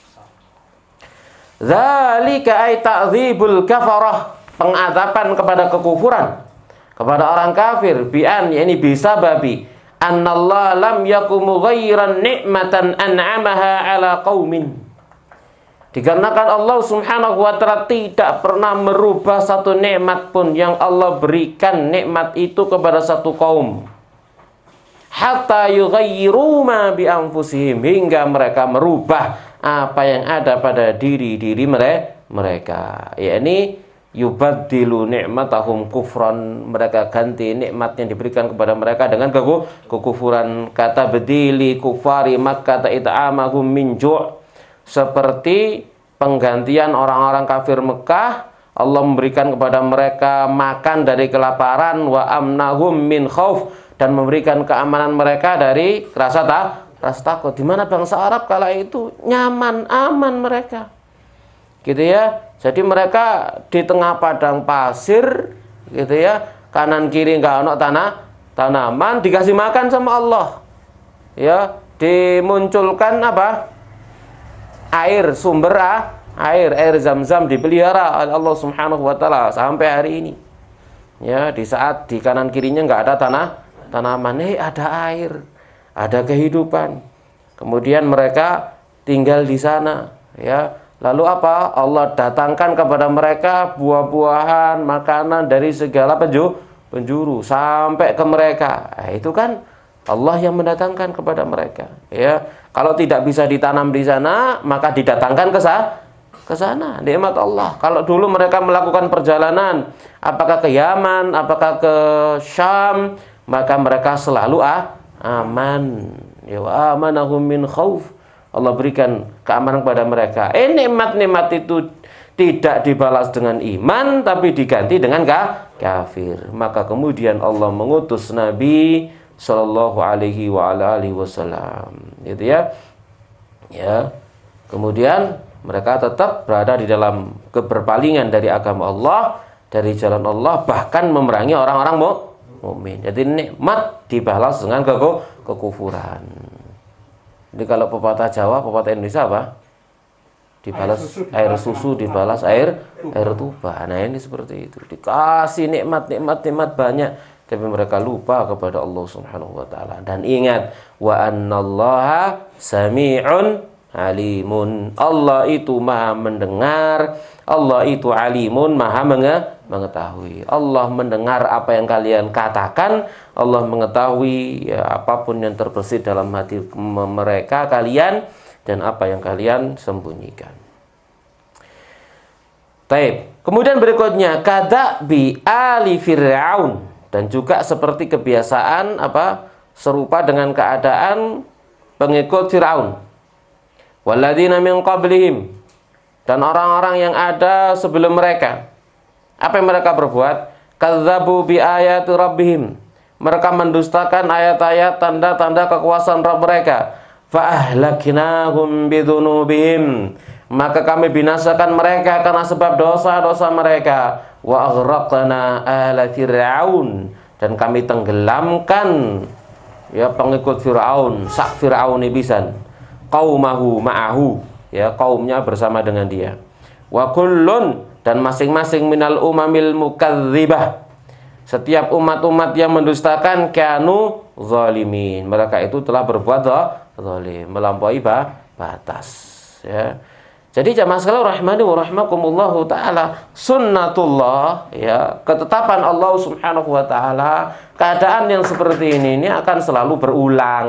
Speaker 1: Dzalika ay ta'dzibul kafarah, pengadaban kepada kekufuran, kepada orang kafir, bi'an yakni bisa babi annallaha lam yakum ghairan ni'matan an'amaha ala qaumin. Dikarenakan Allah Subhanahu wa taala tidak pernah merubah satu nikmat pun yang Allah berikan nikmat itu kepada satu kaum. Hatta yughayyiru ma bi anfusihim, hingga mereka merubah apa yang ada pada diri-diri mereka, yakni yubaddilu ni'matahum kufran, mereka ganti nikmat yang diberikan kepada mereka dengan kekufuran. Kata bedili kufari Makkah it'amahum min ju', seperti penggantian orang-orang kafir Mekah, Allah memberikan kepada mereka makan dari kelaparan, wa amnahum min khauf, dan memberikan keamanan mereka dari rasa tak rasa takut. Di mana bangsa Arab kala itu nyaman, aman mereka. Gitu ya. Jadi mereka di tengah padang pasir, gitu ya. Kanan kiri enggak ono tanah, tanaman, dikasih makan sama Allah. Ya, dimunculkan apa? Air, sumber air, air Zam-Zam dipelihara oleh Allah Subhanahu wa taala sampai hari ini. Ya, di saat di kanan kirinya enggak ada tanah, tanaman, eh ada air. Ada kehidupan. Kemudian mereka tinggal di sana, ya. Lalu apa? Allah datangkan kepada mereka buah-buahan, makanan dari segala penjuru, penjuru sampai ke mereka. Nah, itu kan Allah yang mendatangkan kepada mereka, ya. Kalau tidak bisa ditanam di sana, maka didatangkan ke sana, ke sana, nikmat Allah. Kalau dulu mereka melakukan perjalanan, apakah ke Yaman, apakah ke Syam, maka mereka selalu ah aman, ya wa amanahum min khauf, Allah berikan keamanan kepada mereka. Eh nikmat-nikmat itu tidak dibalas dengan iman, tapi diganti dengan kafir. Maka kemudian Allah mengutus Nabi Sallallahu Alaihi wa ala alihi Wasallam, gitu ya. Ya, kemudian mereka tetap berada di dalam keberpalingan dari agama Allah, dari jalan Allah, bahkan memerangi orang-orang mu mukmin. Jadi nikmat dibalas dengan ke kekufuran. Jadi kalau pepatah Jawa, pepatah Indonesia apa? Dibalas air susu, dibalas air air tuba. Nah ini seperti itu. Dikasih nikmat, nikmat, nikmat banyak, tapi mereka lupa kepada Allah Subhanahu wa taala. Dan ingat, wa annallaha sami'un alimun. Allah itu maha mendengar, Allah itu alimun, maha mengetahui. Allah mendengar apa yang kalian katakan, Allah mengetahui ya, apapun yang terbesit dalam hati mereka kalian, dan apa yang kalian sembunyikan. Taib. Kemudian berikutnya kada bi ali fir'aun, dan juga seperti kebiasaan apa serupa dengan keadaan pengikut Firaun. Walladzina min qablihim, dan orang-orang yang ada sebelum mereka. Apa yang mereka berbuat? Kadzabu bi ayati rabbihim, mereka mendustakan ayat-ayat tanda-tanda kekuasaan Rabb mereka. Fa ahlaknahum bidzunubihim, maka kami binasakan mereka karena sebab dosa-dosa mereka. Wa aghraqna ala fir'aun, dan kami tenggelamkan ya pengikut Firaun, sak Firaun ibisan, qaumahu ma'ahu, ya kaumnya bersama dengan dia. Wa kullun, dan masing-masing minal umamil mukadzibah, setiap umat-umat yang mendustakan, kanu zalimin, mereka itu telah berbuat zalim, melampaui batas, ya. Jadi jamaah sekalian rahmani wa rahmakumullahu taala, sunnatullah, ya, ketetapan Allah Subhanahu wa taala, keadaan yang seperti ini ini akan selalu berulang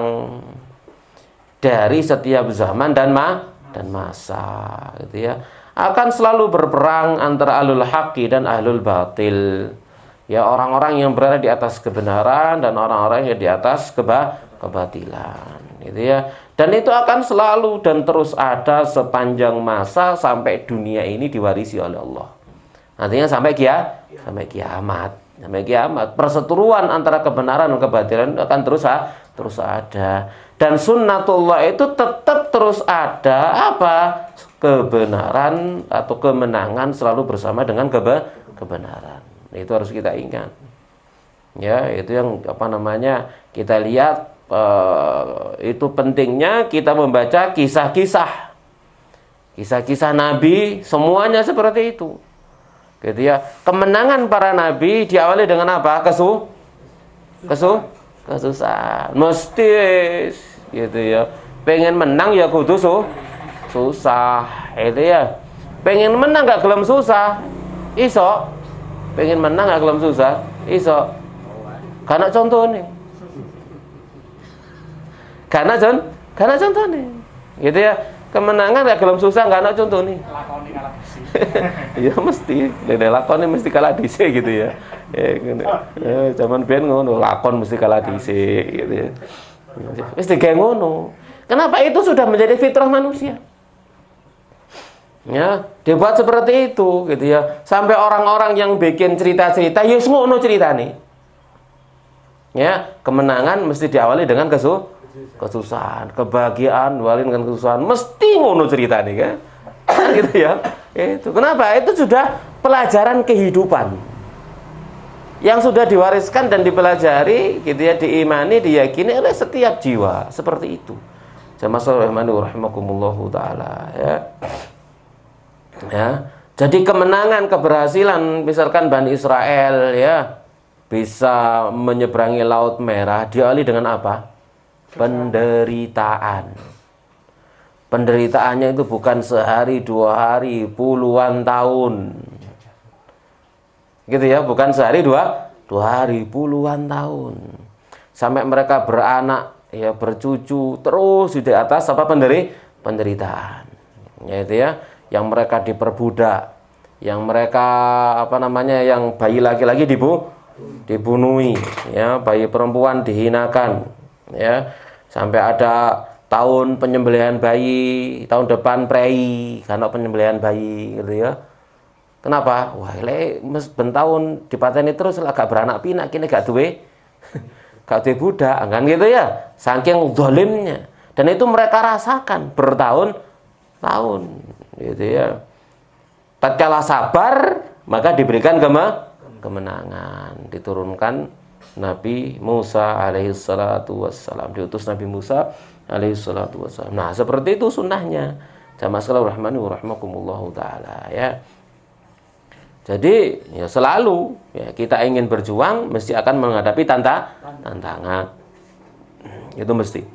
Speaker 1: dari setiap zaman dan ma dan masa, gitu ya. Akan selalu berperang antara ahlul haqqi dan ahlul batil. Ya, orang-orang yang berada di atas kebenaran dan orang-orang yang di atas keba kebatilan, gitu ya. Dan itu akan selalu dan terus ada sepanjang masa sampai dunia ini diwarisi oleh Allah. Nantinya sampai kia, sampai kiamat, sampai kiamat. Perseteruan antara kebenaran dan kebatilan akan terus terus ada. Dan sunnatullah itu tetap terus ada, apa? Kebenaran atau kemenangan selalu bersama dengan kebe kebenaran. Itu harus kita ingat. Ya, itu yang apa namanya? Kita lihat Uh, itu pentingnya kita membaca kisah-kisah kisah-kisah Nabi, semuanya seperti itu, gitu ya. Kemenangan para Nabi diawali dengan apa? Kesu, kesu, kesusahan, mesti, gitu ya. Pengen menang ya kudu su, susah, itu ya. Pengen menang gak gelem susah, iso. Pengen menang gak gelem susah, iso. Karena contoh nih. Karena con, karena contoh nih, gitu ya. Kemenangan gak gelem susah karena contoh nih. Lakoni kalah dhisik. Iya mesti, dene lakoni mesti kalah dhisik gitu ya. Eh ngene. Eh zaman biyen ngono, lakon mesti kalah dhisik gitu ya. Mesti kayak ngono. Kenapa? Itu sudah menjadi fitrah manusia. Ya, dibuat seperti itu gitu ya. Sampai orang-orang yang bikin cerita-cerita ya ngono ceritane. Ya, kemenangan mesti diawali dengan kesu kesusahan, kebahagiaan walin dengan kesusahan, mesti ngono ceritanya kan. Gitu ya. Itu. Kenapa? Itu sudah pelajaran kehidupan yang sudah diwariskan dan dipelajari, gitu ya, diimani, diyakini oleh setiap jiwa, seperti itu. Jamaah rahimakumullahu taala, ya. Ya. Jadi kemenangan, keberhasilan misalkan Bani Israel, ya, bisa menyeberangi Laut Merah diawali dengan apa? Penderitaan. Penderitaannya itu bukan sehari, dua hari, puluhan tahun. Gitu ya, bukan sehari, dua, dua hari, puluhan tahun. Sampai mereka beranak, ya, bercucu, terus di atas apa penderi, penderitaan. Yaitu ya, yang mereka diperbudak, yang mereka apa namanya, yang bayi laki-laki dibu, dibunuhi, ya, bayi perempuan dihinakan, ya. Sampai ada tahun penyembelihan bayi, tahun depan prei karena penyembelihan bayi, gitu ya. Kenapa? Wah, le mes ben tahun dipateni terus agak beranak pinak kini gak duwe gak duwe budak, kan gitu ya. Saking zalimnya. Dan itu mereka rasakan bertahun-tahun, gitu ya. Tatkala sabar, maka diberikan kema kemenangan, diturunkan Nabi Musa alaihi salatu wassalam, diutus Nabi Musa alaihi salatu wassalam. Nah, seperti itu sunnahnya. Jamaah sekalian rahmani wa rahmakumullahu taala, ya. Jadi, ya selalu ya kita ingin berjuang mesti akan menghadapi tanta tantangan. Itu mesti.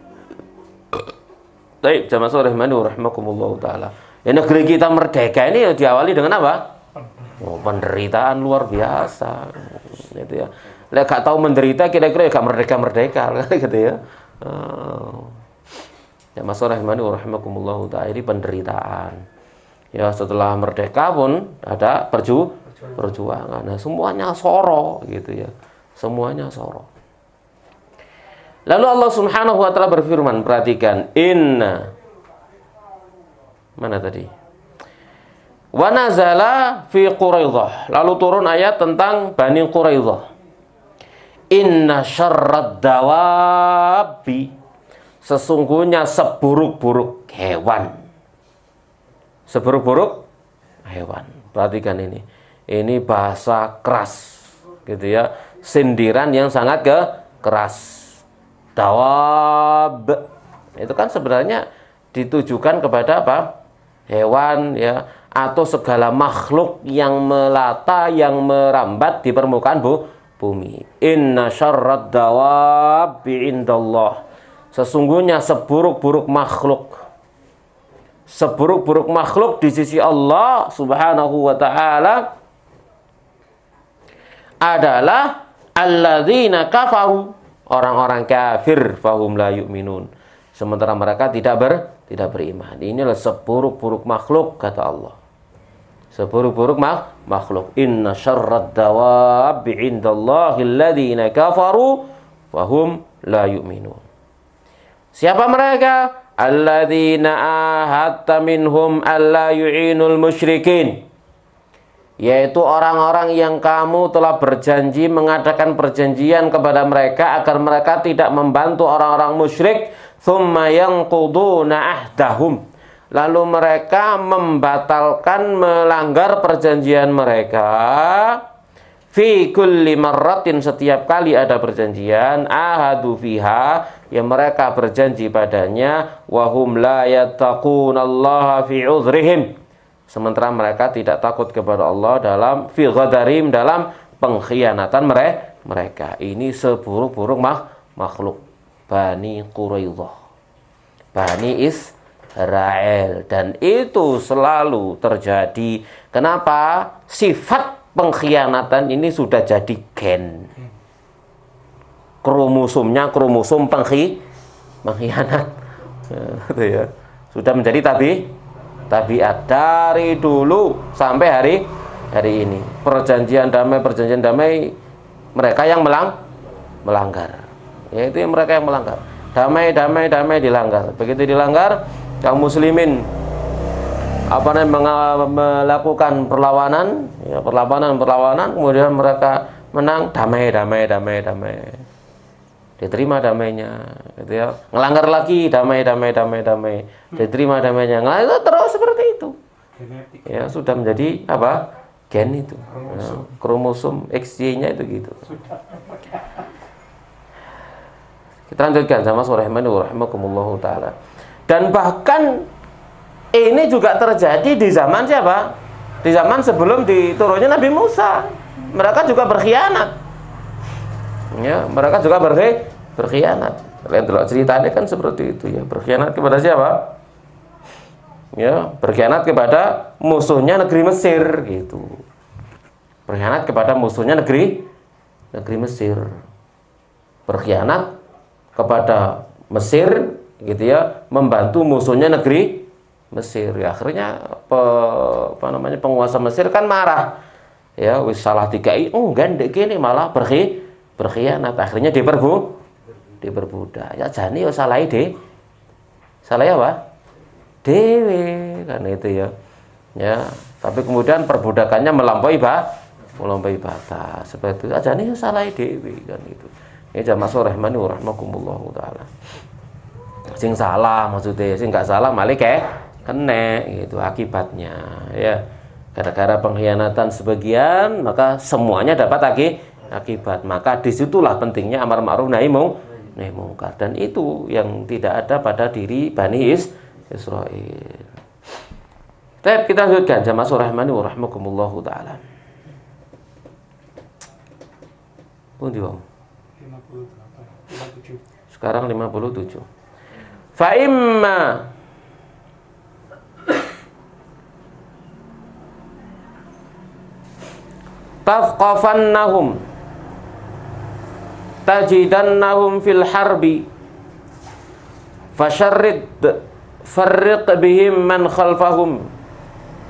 Speaker 1: Baik, jamaah sekalian rahmani wa rahmakumullahu taala. Ya, negeri kita merdeka ini ya diawali dengan apa? Oh, penderitaan luar biasa. Gitu ya. Lek gak tahu menderita kira-kira gak merdeka-merdeka gitu ya. Oh. Ya masalah rahimani wa rahimakumullah ta'ala, ini penderitaan. Ya setelah merdeka pun ada perju perjuangan. Nah, semuanya soro gitu ya. Semuanya soro. Lalu Allah Subhanahu wa taala berfirman, perhatikan, inna mana tadi? Wa nazala fi Quraidah. Lalu turun ayat tentang Bani Quraidah. Inna syarrad dawabi, sesungguhnya seburuk-buruk hewan. Seburuk-buruk hewan. Perhatikan ini. Ini bahasa keras gitu ya. Sindiran yang sangat ke keras. Dawab itu kan sebenarnya ditujukan kepada apa? Hewan ya, atau segala makhluk yang melata, yang merambat di permukaan bu, bumi. Inna syarrad dawabi indallah. Sesungguhnya seburuk-buruk makhluk, seburuk-buruk makhluk di sisi Allah Subhanahu wa taala adalah alladzina kafaru, orang-orang kafir, fahum la yu'minun, sementara mereka tidak ber tidak beriman. Inilah seburuk-buruk makhluk, kata Allah. Seburuk-buruk mak makhluk. Inna syarrad dawabi indallahi alladzina kafaru fahum la yu'minun. Siapa mereka? Alladzina ahadta minhum alla yu'inul musyrikin, yaitu orang-orang yang kamu telah berjanji, mengadakan perjanjian kepada mereka agar mereka tidak membantu orang-orang musyrik. Tsumma yanquduna ahdahum, lalu mereka membatalkan, melanggar perjanjian mereka. Fi kulli marratin, setiap kali ada perjanjian, ahadu fiha, yang mereka berjanji padanya, wahum la yattaqunallaha fi uzrihim, sementara mereka tidak takut kepada Allah dalam fi ghadarim, dalam pengkhianatan mereka. Ini seburuk-buruk makhluk. Bani Quraidah, Bani Israel, dan itu selalu terjadi. Kenapa? Sifat pengkhianatan ini sudah jadi gen. Kromosomnya kromosom pengkhi pengkhianat. Ya, sudah menjadi tabi tabiat dari dulu sampai hari hari ini. Perjanjian damai, perjanjian damai, mereka yang melang melanggar. Yaitu mereka yang melanggar. Damai, damai, damai dilanggar. Begitu dilanggar, kaum muslimin apa namanya melakukan perlawanan, ya, perlawanan, perlawanan, kemudian mereka menang, damai, damai, damai, damai. Diterima damainya, gitu ya. Ngelanggar lagi, damai, damai, damai, damai. Diterima damainya. Nah, itu terus seperti itu. Ya, sudah menjadi apa? Gen itu. Ya, kromosom X Y-nya itu gitu. Kita lanjutkan sama surah Rahimahumullah ta'ala. Dan bahkan ini juga terjadi di zaman siapa? Di zaman sebelum diturunnya Nabi Musa. Mereka juga berkhianat. Ya, mereka juga berkhi berkhianat. Kalian lihat ceritanya kan seperti itu ya. Berkhianat kepada siapa? Ya, berkhianat kepada musuhnya negeri Mesir gitu. Berkhianat kepada musuhnya negeri negeri Mesir. Berkhianat kepada Mesir gitu ya, membantu musuhnya negeri Mesir. Ya, akhirnya pe, apa namanya penguasa Mesir kan marah. Ya, wis salah dikai, oh gandek gini malah berkhi berkhianat. Akhirnya diperbu diperbudak. Ya jani yo salah ide. Salah apa? Dewe kan itu ya. Ya, tapi kemudian perbudakannya melampaui ba melampaui batas. Seperti itu. Aja nih salah dewe kan itu. Ini jamaah surahmani rahmakumullah taala. Sing salah maksudnya, sing enggak salah malah kayak kena gitu akibatnya ya. Gara-gara pengkhianatan sebagian, maka semuanya dapat lagi akibat. Maka disitulah pentingnya amar ma'ruf nahi mungkar, dan itu yang tidak ada pada diri Bani Israil. Baik, kita lanjutkan jamaah surahmani rahmakumullah taala. Pun di bawah. Sekarang lima puluh tujuh. Fa imma tafqafannahum tajidannahum fil harbi fasharrid farriq bihim man khalfahum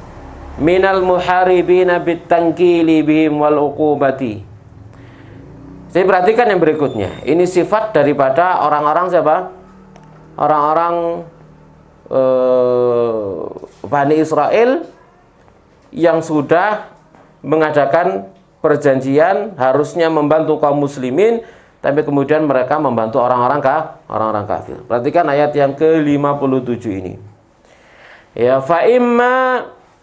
Speaker 1: minal muharibina bitankili bihim wal uqubati. Saya perhatikan yang berikutnya. Ini sifat daripada orang-orang siapa? Orang-orang eh, Bani Israel yang sudah mengadakan perjanjian harusnya membantu kaum muslimin, tapi kemudian mereka membantu orang-orang kah? Orang-orang kafir. Perhatikan ayat yang ke lima puluh tujuh ini. Ya, fa imma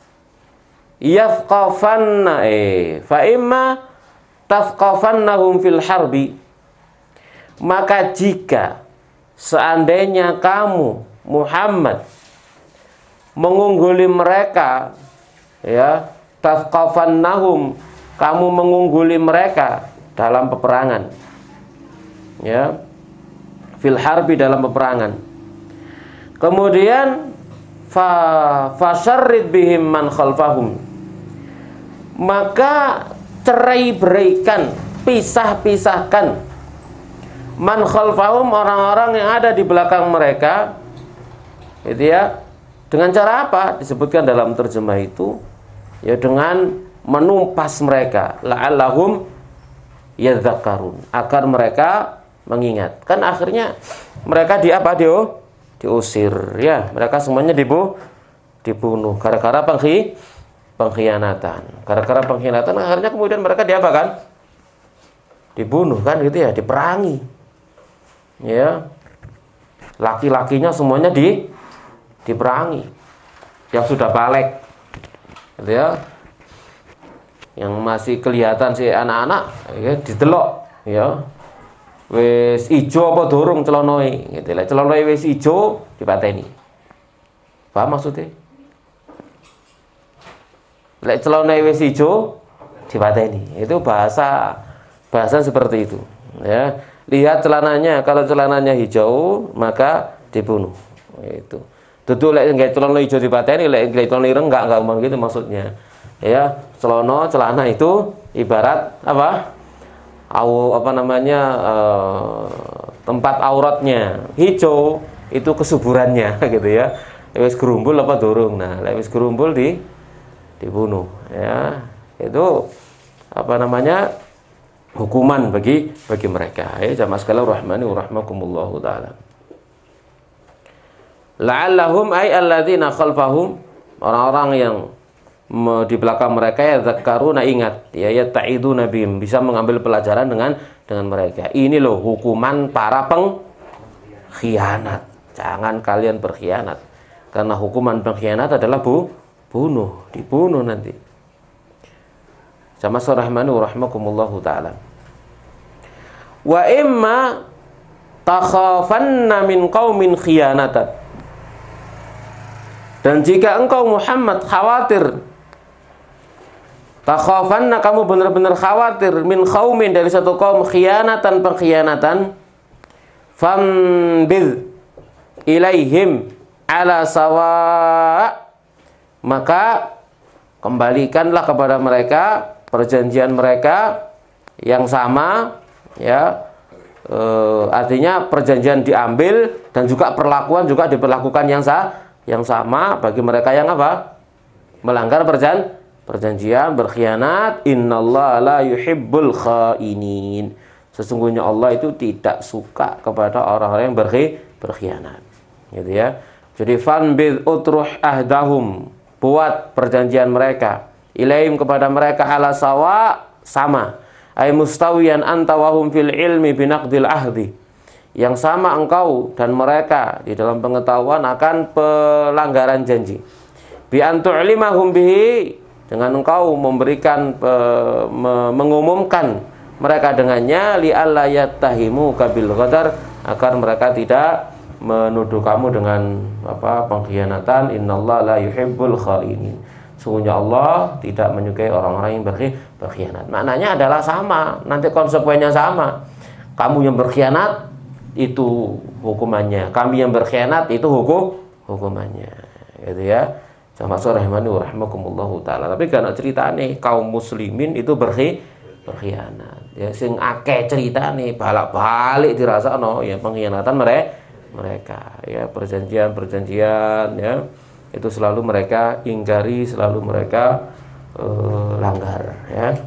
Speaker 1: yafqafanna eh fa imma tafqafannahum fil harbi, maka jika seandainya kamu Muhammad mengungguli mereka, ya, tafqafannahum, kamu mengungguli mereka dalam peperangan, ya, fil harbi, dalam peperangan, kemudian fa fasarrid bihim man khalfahum, maka cerai beraikan, pisah-pisahkan man khalfahum, orang-orang yang ada di belakang mereka, gitu ya. Dengan cara apa? Disebutkan dalam terjemah itu, ya, dengan menumpas mereka, la'allahum yadzakarun, agar mereka mengingat. Kan akhirnya mereka di apa? Di diusir, ya, mereka semuanya dibu dibunuh gara-gara penghi pengkhianatan. Gara-gara pengkhianatan akhirnya kemudian mereka diapakan? Dibunuh, kan, gitu ya, diperangi. Ya. Laki-lakinya semuanya di diperangi. Yang sudah balik, gitu ya. Yang masih kelihatan si anak-anak, ya, didelok, ya. Wis ijo apa durung celonoe, gitu. Lek celonoe wis ijo dipateni. Paham maksudnya? Lek celonoe wis ijo dipateni. Itu bahasa bahasa seperti itu, ya. Lihat celananya, kalau celananya hijau maka dibunuh. Itu. Dudu lek nggak celana hijau dipateni, lek nggak celana ireng enggak enggak begitu maksudnya. Ya, celana celana itu ibarat apa? Au apa namanya? Uh, tempat auratnya. Hijau itu kesuburannya gitu ya. Wis gerumbul apa durung. Nah, lek wis gerumbul di dibunuh, ya. Itu apa namanya? Hukuman bagi bagi mereka. Ya, jamaah sekalian rahmani wa rahmakumullah taala. La'allahum ay alladzina khalfahum, orang-orang yang di belakang mereka, ya zakaruna, ingat, ya ya ta'iduna bihim, bisa mengambil pelajaran dengan dengan mereka. Ini loh hukuman para pengkhianat. Jangan kalian berkhianat. Karena hukuman pengkhianat adalah bu, bunuh, dibunuh nanti. Sama rahmani wa rahmakumullahu taala. Wa imma takhafanna min qaumin khiyanatan. Dan jika engkau Muhammad khawatir, takhafanna, kamu benar-benar khawatir, min qaumin, dari satu kaum, khianatan, pengkhianatan, fambil ilaihim ala sawa, maka kembalikanlah kepada mereka perjanjian mereka yang sama, ya, e, artinya perjanjian diambil dan juga perlakuan juga diperlakukan yang sah, yang sama bagi mereka yang apa? Melanggar perjan perjanjian, berkhianat. Innallaha la yuhibbul khainin. Sesungguhnya Allah itu tidak suka kepada orang-orang yang berkhi berkhianat. Gitu ya. Jadi fanbid utruh ahdahum, buat perjanjian mereka, ilaihim, kepada mereka, ala sawa, sama, ay mustawiyan anta wahum fil ilmi binaqdil ahdi, yang sama engkau dan mereka di dalam pengetahuan akan pelanggaran janji, bi antu'limahum bihi, dengan engkau memberikan pe, me, mengumumkan mereka dengannya, li alla yattahimu kabil ghadar, agar mereka tidak menuduh kamu dengan apa? Pengkhianatan. Innallaha la yuhibbul khainin. Sungguhnya Allah tidak menyukai orang-orang yang berkhianat. Maknanya adalah sama, nanti konsekuensinya sama. Kamu yang berkhianat itu hukumannya, kami yang berkhianat itu hukum hukumannya, gitu ya. Sama rahmani wa rahmakumullahu taala. Tapi karena ceritane kaum muslimin itu berkhi berkhianat, ya, sing akeh ceritane balak-balik dirasakno, ya, pengkhianatan mereka mereka, ya, perjanjian-perjanjian, ya, itu selalu mereka ingkari, selalu mereka uh, langgar, ya.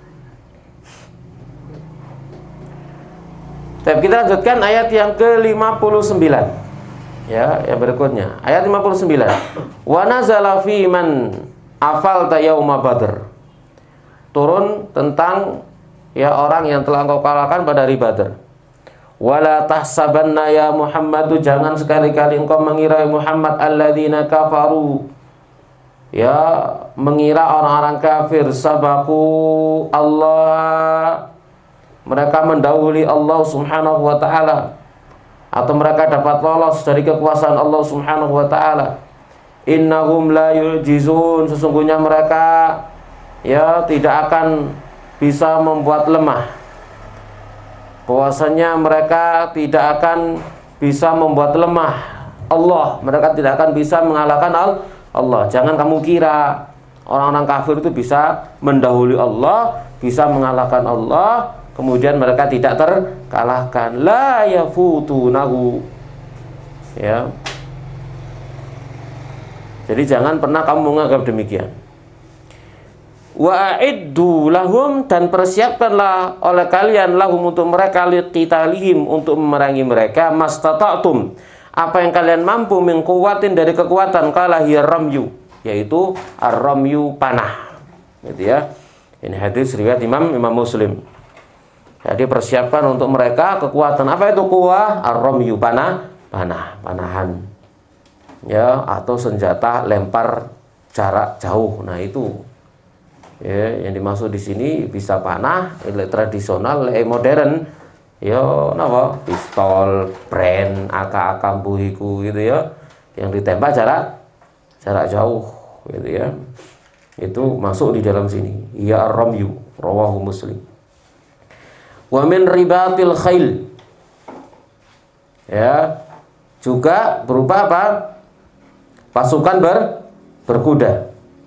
Speaker 1: Tapi kita lanjutkan ayat yang ke lima puluh sembilan. Ya, yang berikutnya. Ayat lima puluh sembilan. Wa nazala fi man afalta yauma badr. Turun tentang ya orang yang telah engkau kalahkan pada hari Badar. Wala tahsabanna ya Muhammadu, jangan sekali-kali engkau mengira Muhammad alladzina kafaru, ya mengira orang-orang kafir sabaku Allah, mereka mendahului Allah Subhanahu wa taala, atau mereka dapat lolos dari kekuasaan Allah Subhanahu wa taala. Innahum la yu'jizun, sesungguhnya mereka ya tidak akan bisa membuat lemah, bahwasanya mereka tidak akan bisa membuat lemah Allah, mereka tidak akan bisa mengalahkan Allah. Jangan kamu kira orang-orang kafir itu bisa mendahului Allah, bisa mengalahkan Allah, kemudian mereka tidak terkalahkan. La yafutunahu, ya. Jadi jangan pernah kamu menganggap demikian. Wa a'iddu lahum, dan persiapkanlah oleh kalian lahum untuk mereka liqitalihim, untuk memerangi mereka, mastata'tum, apa yang kalian mampu, min quwwatin, dari kekuatan, qala hiya ramyu, yaitu ar-ramyu panah, gitu ya. Ini hadis riwayat Imam Imam Muslim. Jadi persiapkan untuk mereka kekuatan. Apa itu quwwah? Ar-ramyu, panah, panah, panahan, ya, atau senjata lempar jarak jauh. Nah itu, ya, yang dimaksud di sini bisa panah, tradisional, eh, modern, ya, napa? Pistol, brand, A K A K buhiku, gitu ya, yang ditembak jarak jarak jauh, gitu ya. Itu masuk di dalam sini. Ya ar-ramyu, rawahu Muslim. Wa min ribatil khail, ya, juga berupa apa? Pasukan ber berkuda.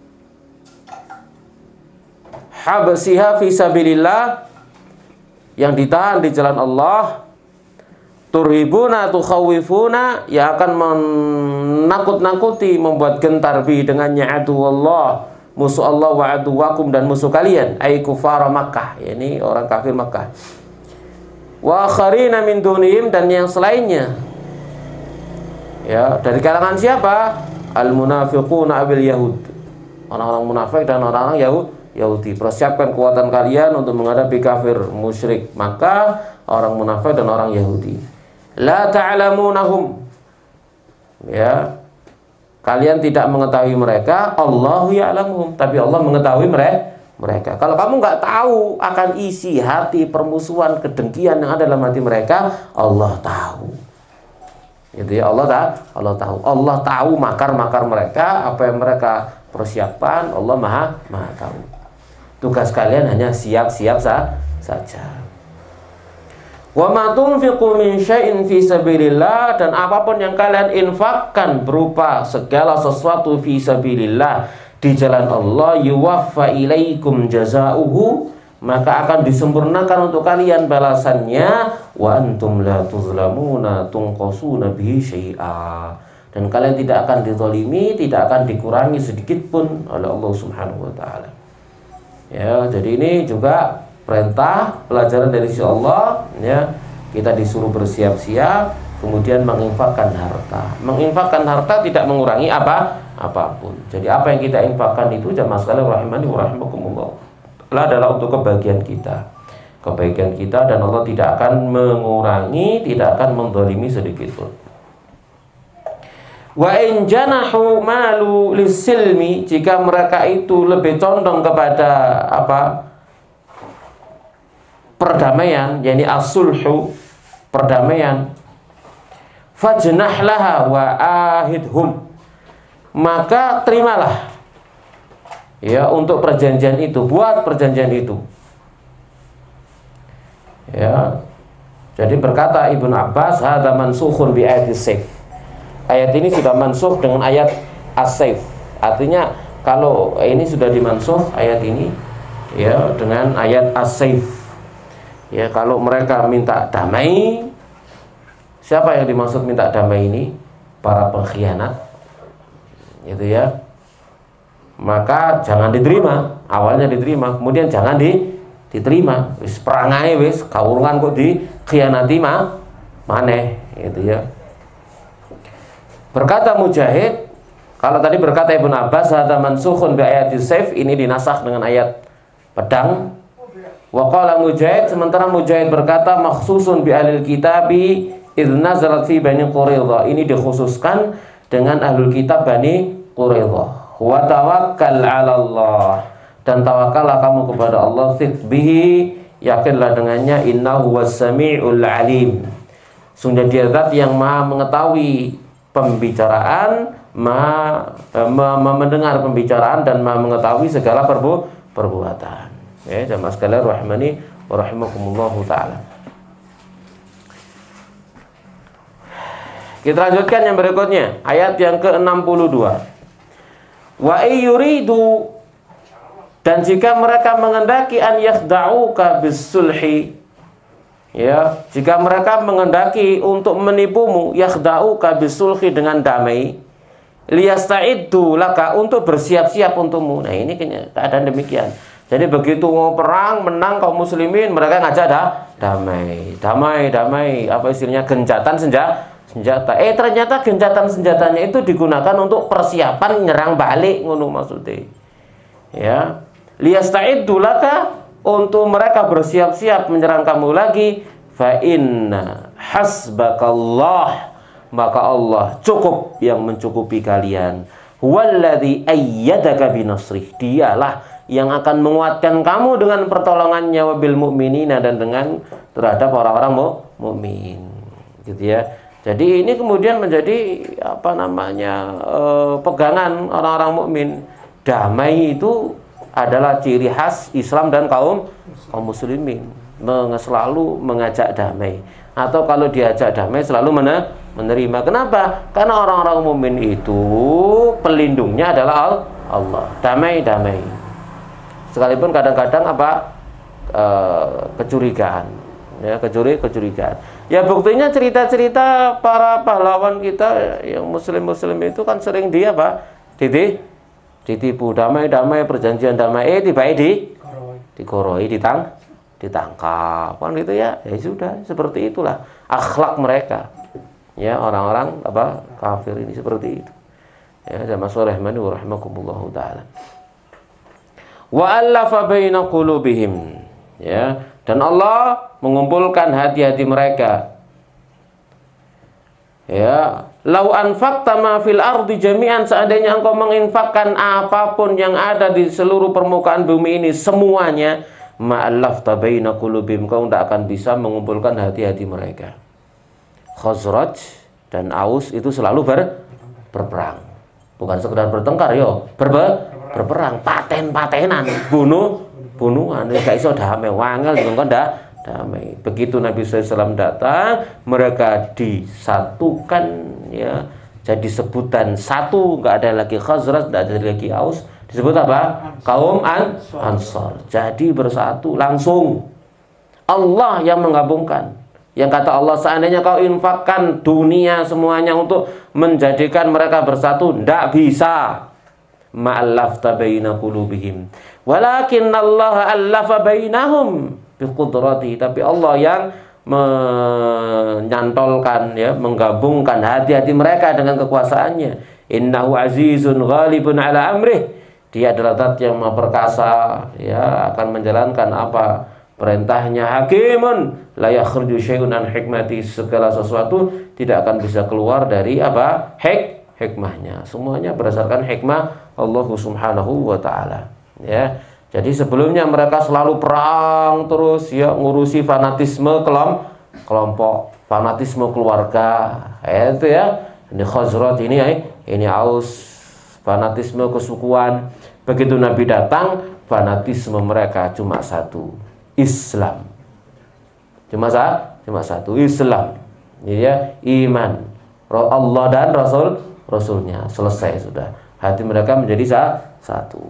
Speaker 1: Habsiha fi sabilillah, yang ditahan di jalan Allah. Turhibuna tukhawifuna, yang akan menakut-nakuti, membuat gentar bi dengannya adu Allah, musuh Allah, wa aduwakum, dan musuh kalian, ay kufara Makkah, yakni orang kafir Makkah. Wa akharina min dunihim, dan yang selainnya, ya, dari kalangan siapa? Al munafiquna abil yahud, orang-orang munafik dan orang-orang Yahud Yahudi. Persiapkan kekuatan kalian untuk menghadapi kafir musyrik Makkah, orang munafik dan orang Yahudi. La ta'lamunahum, ya, kalian tidak mengetahui mereka. Allahu ya'lamuhum, tapi Allah mengetahui mereka. Kalau kamu nggak tahu akan isi hati permusuhan, kedengkian yang ada dalam hati mereka, Allah tahu. Gitu ya, Allah tahu, Allah tahu, Allah tahu makar-makar mereka, apa yang mereka persiapan, Allah maha maha tahu. Tugas kalian hanya siap-siap saja. Wa ma tunfiqu min syai'in fi sabilillah, dan apapun yang kalian infakkan berupa segala sesuatu fi sabilillah, di jalan Allah, yuwaffa ilaikum jazaa'uhu, maka akan disempurnakan untuk kalian balasannya, wa antum la tuzlamuna tunqasuna bihi syai'a, dan kalian tidak akan dizalimi, tidak akan dikurangi sedikit pun oleh Allah Subhanahu wa taala. Ya, jadi ini juga perintah, pelajaran dari si Allah, ya. Kita disuruh bersiap-siap, kemudian menginfakkan harta. Menginfakkan harta tidak mengurangi apa apapun. Jadi apa yang kita infakkan itu, jamaah sekalian rahimani wa rahimakumullah, adalah untuk kebahagiaan kita. Kebaikan kita, dan Allah tidak akan mengurangi, tidak akan menzalimi sedikit pun. Wa in janahu malu lisilmi, jika mereka itu lebih condong kepada apa? Perdamaian, yakni as-sulhu, perdamaian. Fajnah laha wa ahidhum, maka terimalah, ya, untuk perjanjian itu, buat perjanjian itu. Ya. Jadi berkata Ibnu Abbas, hadza mansukhun bi ayatis saif. Ayat ini sudah mansukh dengan ayat as-saif. Artinya kalau ini sudah dimansukh ayat ini, ya, dengan ayat as-saif. Ya, kalau mereka minta damai, siapa yang dimaksud minta damai ini? Para pengkhianat, gitu ya, maka jangan diterima. Awalnya diterima, kemudian jangan di, diterima. Wis perangai wis kawurungan kok dikhianati mah maneh gitu ya. Berkata Mujahid, kalau tadi berkata Ibnu Abbas hadza mansukhun bi ayatis sayf, ini dinasakh dengan ayat pedang. Wa qala Mujahid, sementara Mujahid berkata makhsusun bi ahlil kitabi idz nazalat fi Bani Quraidah, ini dikhususkan dengan ahlul kitab Bani Quraidah. Wa tawakkal 'ala Allah, dan tawakallah kamu kepada Allah, thiq bihi, yakinlah dengannya, innahu was-sami'ul 'alim, sungguh dia zat yang maha mengetahui pembicaraan, maha eh, mendengar pembicaraan, dan maha mengetahui segala perbu perbuatan. Ya, jamaah sekalian rahimani wa rahimakumullahu taala. Kita lanjutkan yang berikutnya, ayat yang ke enam puluh dua. Wa ayyuridu, dan jika mereka mengendaki an yakhda'uka bis-sulhi, ya, jika mereka mengendaki untuk menipumu, yakhda'uka bis-sulhi, dengan damai, liyasta'iddu laka, untuk bersiap-siap untukmu. Nah, ini keadaan demikian. Jadi begitu mau perang, menang kaum muslimin, mereka ngajak dah damai, damai, damai, apa istilahnya, gencatan senjata. senjata. Eh ternyata gencatan senjatanya itu digunakan untuk persiapan nyerang balik, ngono maksudnya. Ya, liyasta'iddu laka, untuk mereka bersiap-siap menyerang kamu lagi. Fa inna hasbakallah, maka Allah cukup yang mencukupi kalian. Huwallazi ayyadaka binasrih, dialah yang akan menguatkan kamu dengan pertolongannya, wabil mu'minina, dan dengan terhadap orang-orang mukmin, gitu ya. Jadi ini kemudian menjadi apa namanya e, pegangan orang-orang mukmin. Damai itu adalah ciri khas Islam dan kaum kaum muslimin. Meng, selalu mengajak damai, atau kalau diajak damai selalu mana, menerima. Kenapa? Karena orang-orang mukmin itu pelindungnya adalah Allah. Damai, damai. Sekalipun kadang-kadang apa e, kecurigaan, ya, kecuri kecurigaan. Ya buktinya cerita-cerita para pahlawan kita yang muslim-muslim itu kan sering dia apa? Diti, ditipu, damai-damai, perjanjian damai, eh tiba-tiba di dikoroi, ditang, ditangkap, kan gitu ya. Ya sudah, seperti itulah akhlak mereka. Ya, orang-orang apa kafir ini seperti itu. Ya, jamaah rahimani wa rahimakumullahu taala. Wa allafa baina qulubihim, ya, dan Allah mengumpulkan hati-hati mereka. Ya, lau anfaqta ma fil ardi jami'an, seandainya engkau menginfakkan apapun yang ada di seluruh permukaan bumi ini semuanya, ma'allafta baina qulubihim, kau tidak akan bisa mengumpulkan hati-hati mereka. Khazraj dan Aus itu selalu ber, berperang. Bukan sekedar bertengkar, yo, berbe, berperang, paten-patenan, bunuh, bunuhan. Gak iso damai, wangel juga ndak damai. Begitu Nabi shallallahu alaihi wasallam datang, mereka disatukan, ya, jadi sebutan satu, nggak ada lagi Khazraj, nggak ada lagi Aus, disebut apa? Kaum An Ansar. Jadi bersatu langsung. Allah yang menggabungkan. Yang kata Allah, seandainya kau infakkan dunia semuanya untuk menjadikan mereka bersatu, ndak bisa. Ma'allafta baina qulubihim, walakin Allah allafa bainahum biqudrati, tapi Allah yang menyantolkan, ya, menggabungkan hati-hati mereka dengan kekuasaannya. Innahu azizun ghalibun ala amrih, dia adalah zat yang maha perkasa, ya, akan menjalankan apa perintahnya. Hakimun la yakhruju syai'un an hikmati, segala sesuatu tidak akan bisa keluar dari apa hik hikmahnya, semuanya berdasarkan hikmah Allah Subhanahu wa taala, ya. Jadi sebelumnya mereka selalu perang terus, ya, ngurusi fanatisme kelom, kelompok, fanatisme keluarga, ya, itu ya. Ini Khazraj, ini ya, ini Aus, fanatisme kesukuan. Begitu Nabi datang, fanatisme mereka cuma satu, Islam. Cuma satu, cuma satu, Islam. Ya, iman Allah dan Rasul Rasulnya, selesai sudah. Hati mereka menjadi satu.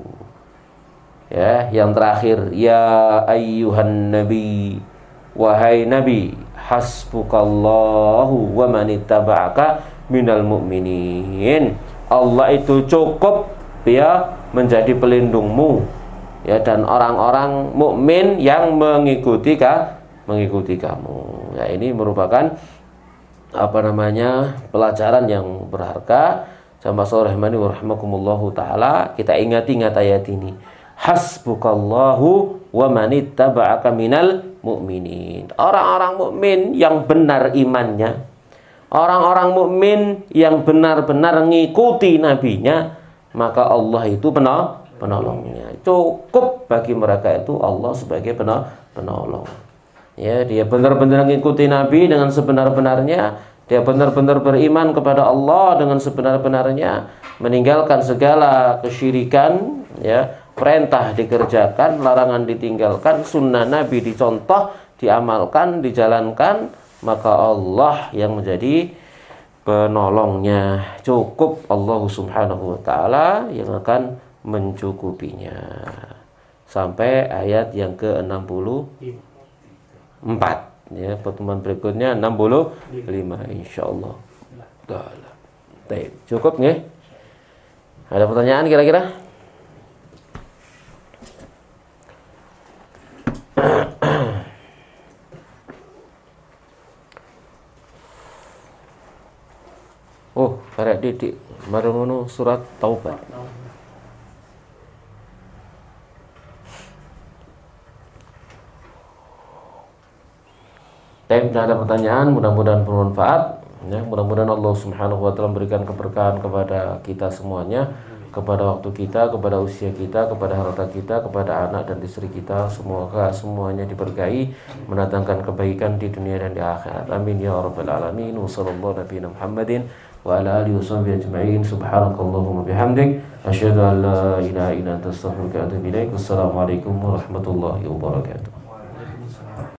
Speaker 1: Ya, yang terakhir, ya ayyuhan nabi, wahai nabi, hasbukallahu wa man ittaba'aka minal mu'minin. Allah itu cukup ya menjadi pelindungmu ya, dan orang-orang mukmin yang mengikuti ka, mengikuti kamu. Ya, ini merupakan apa namanya pelajaran yang berharga. Jamaah rahimani wa rahimakumullahu taala, kita ingat-ingat ayat ini. Hasbukallahu wa manittaba'aka minal mu'minin. Orang-orang mukmin yang benar imannya, orang-orang mukmin yang benar-benar mengikuti nabinya, maka Allah itu penolong, penolongnya. Cukup bagi mereka itu Allah sebagai penolong. Ya, dia benar-benar mengikuti nabi dengan sebenar-benarnya, dia benar-benar beriman kepada Allah dengan sebenar-benarnya, meninggalkan segala kesyirikan, ya, perintah dikerjakan, larangan ditinggalkan, sunnah nabi dicontoh, diamalkan, dijalankan, maka Allah yang menjadi penolongnya. Cukup Allah subhanahu wa ta'ala yang akan mencukupinya. Sampai ayat yang ke enam puluh empat, ya, pertemuan berikutnya enam puluh lima insyaallah. Baik, cukup nggih? Ada pertanyaan kira-kira? Oh, karek didik marungono surat Taubat. Tidak ada pertanyaan, mudah-mudahan bermanfaat. Ya, mudah-mudahan Allah Subhanahu wa taala memberikan keberkahan kepada kita semuanya, kepada waktu kita, kepada usia kita, kepada harta kita, kepada anak dan istri kita. Semoga semuanya diberkahi, mendatangkan kebaikan di dunia dan di akhirat. Amin ya rabbal alamin. Wassallallahu nabiyana Muhammadin wa ala alihi washabbihi ajma'in. Subhanakallahumma bihamdik asyhadu an la ilaha illa anta astaghfiruka wa atubu ilaik. Wassalamualaikum warahmatullahi wabarakatuh.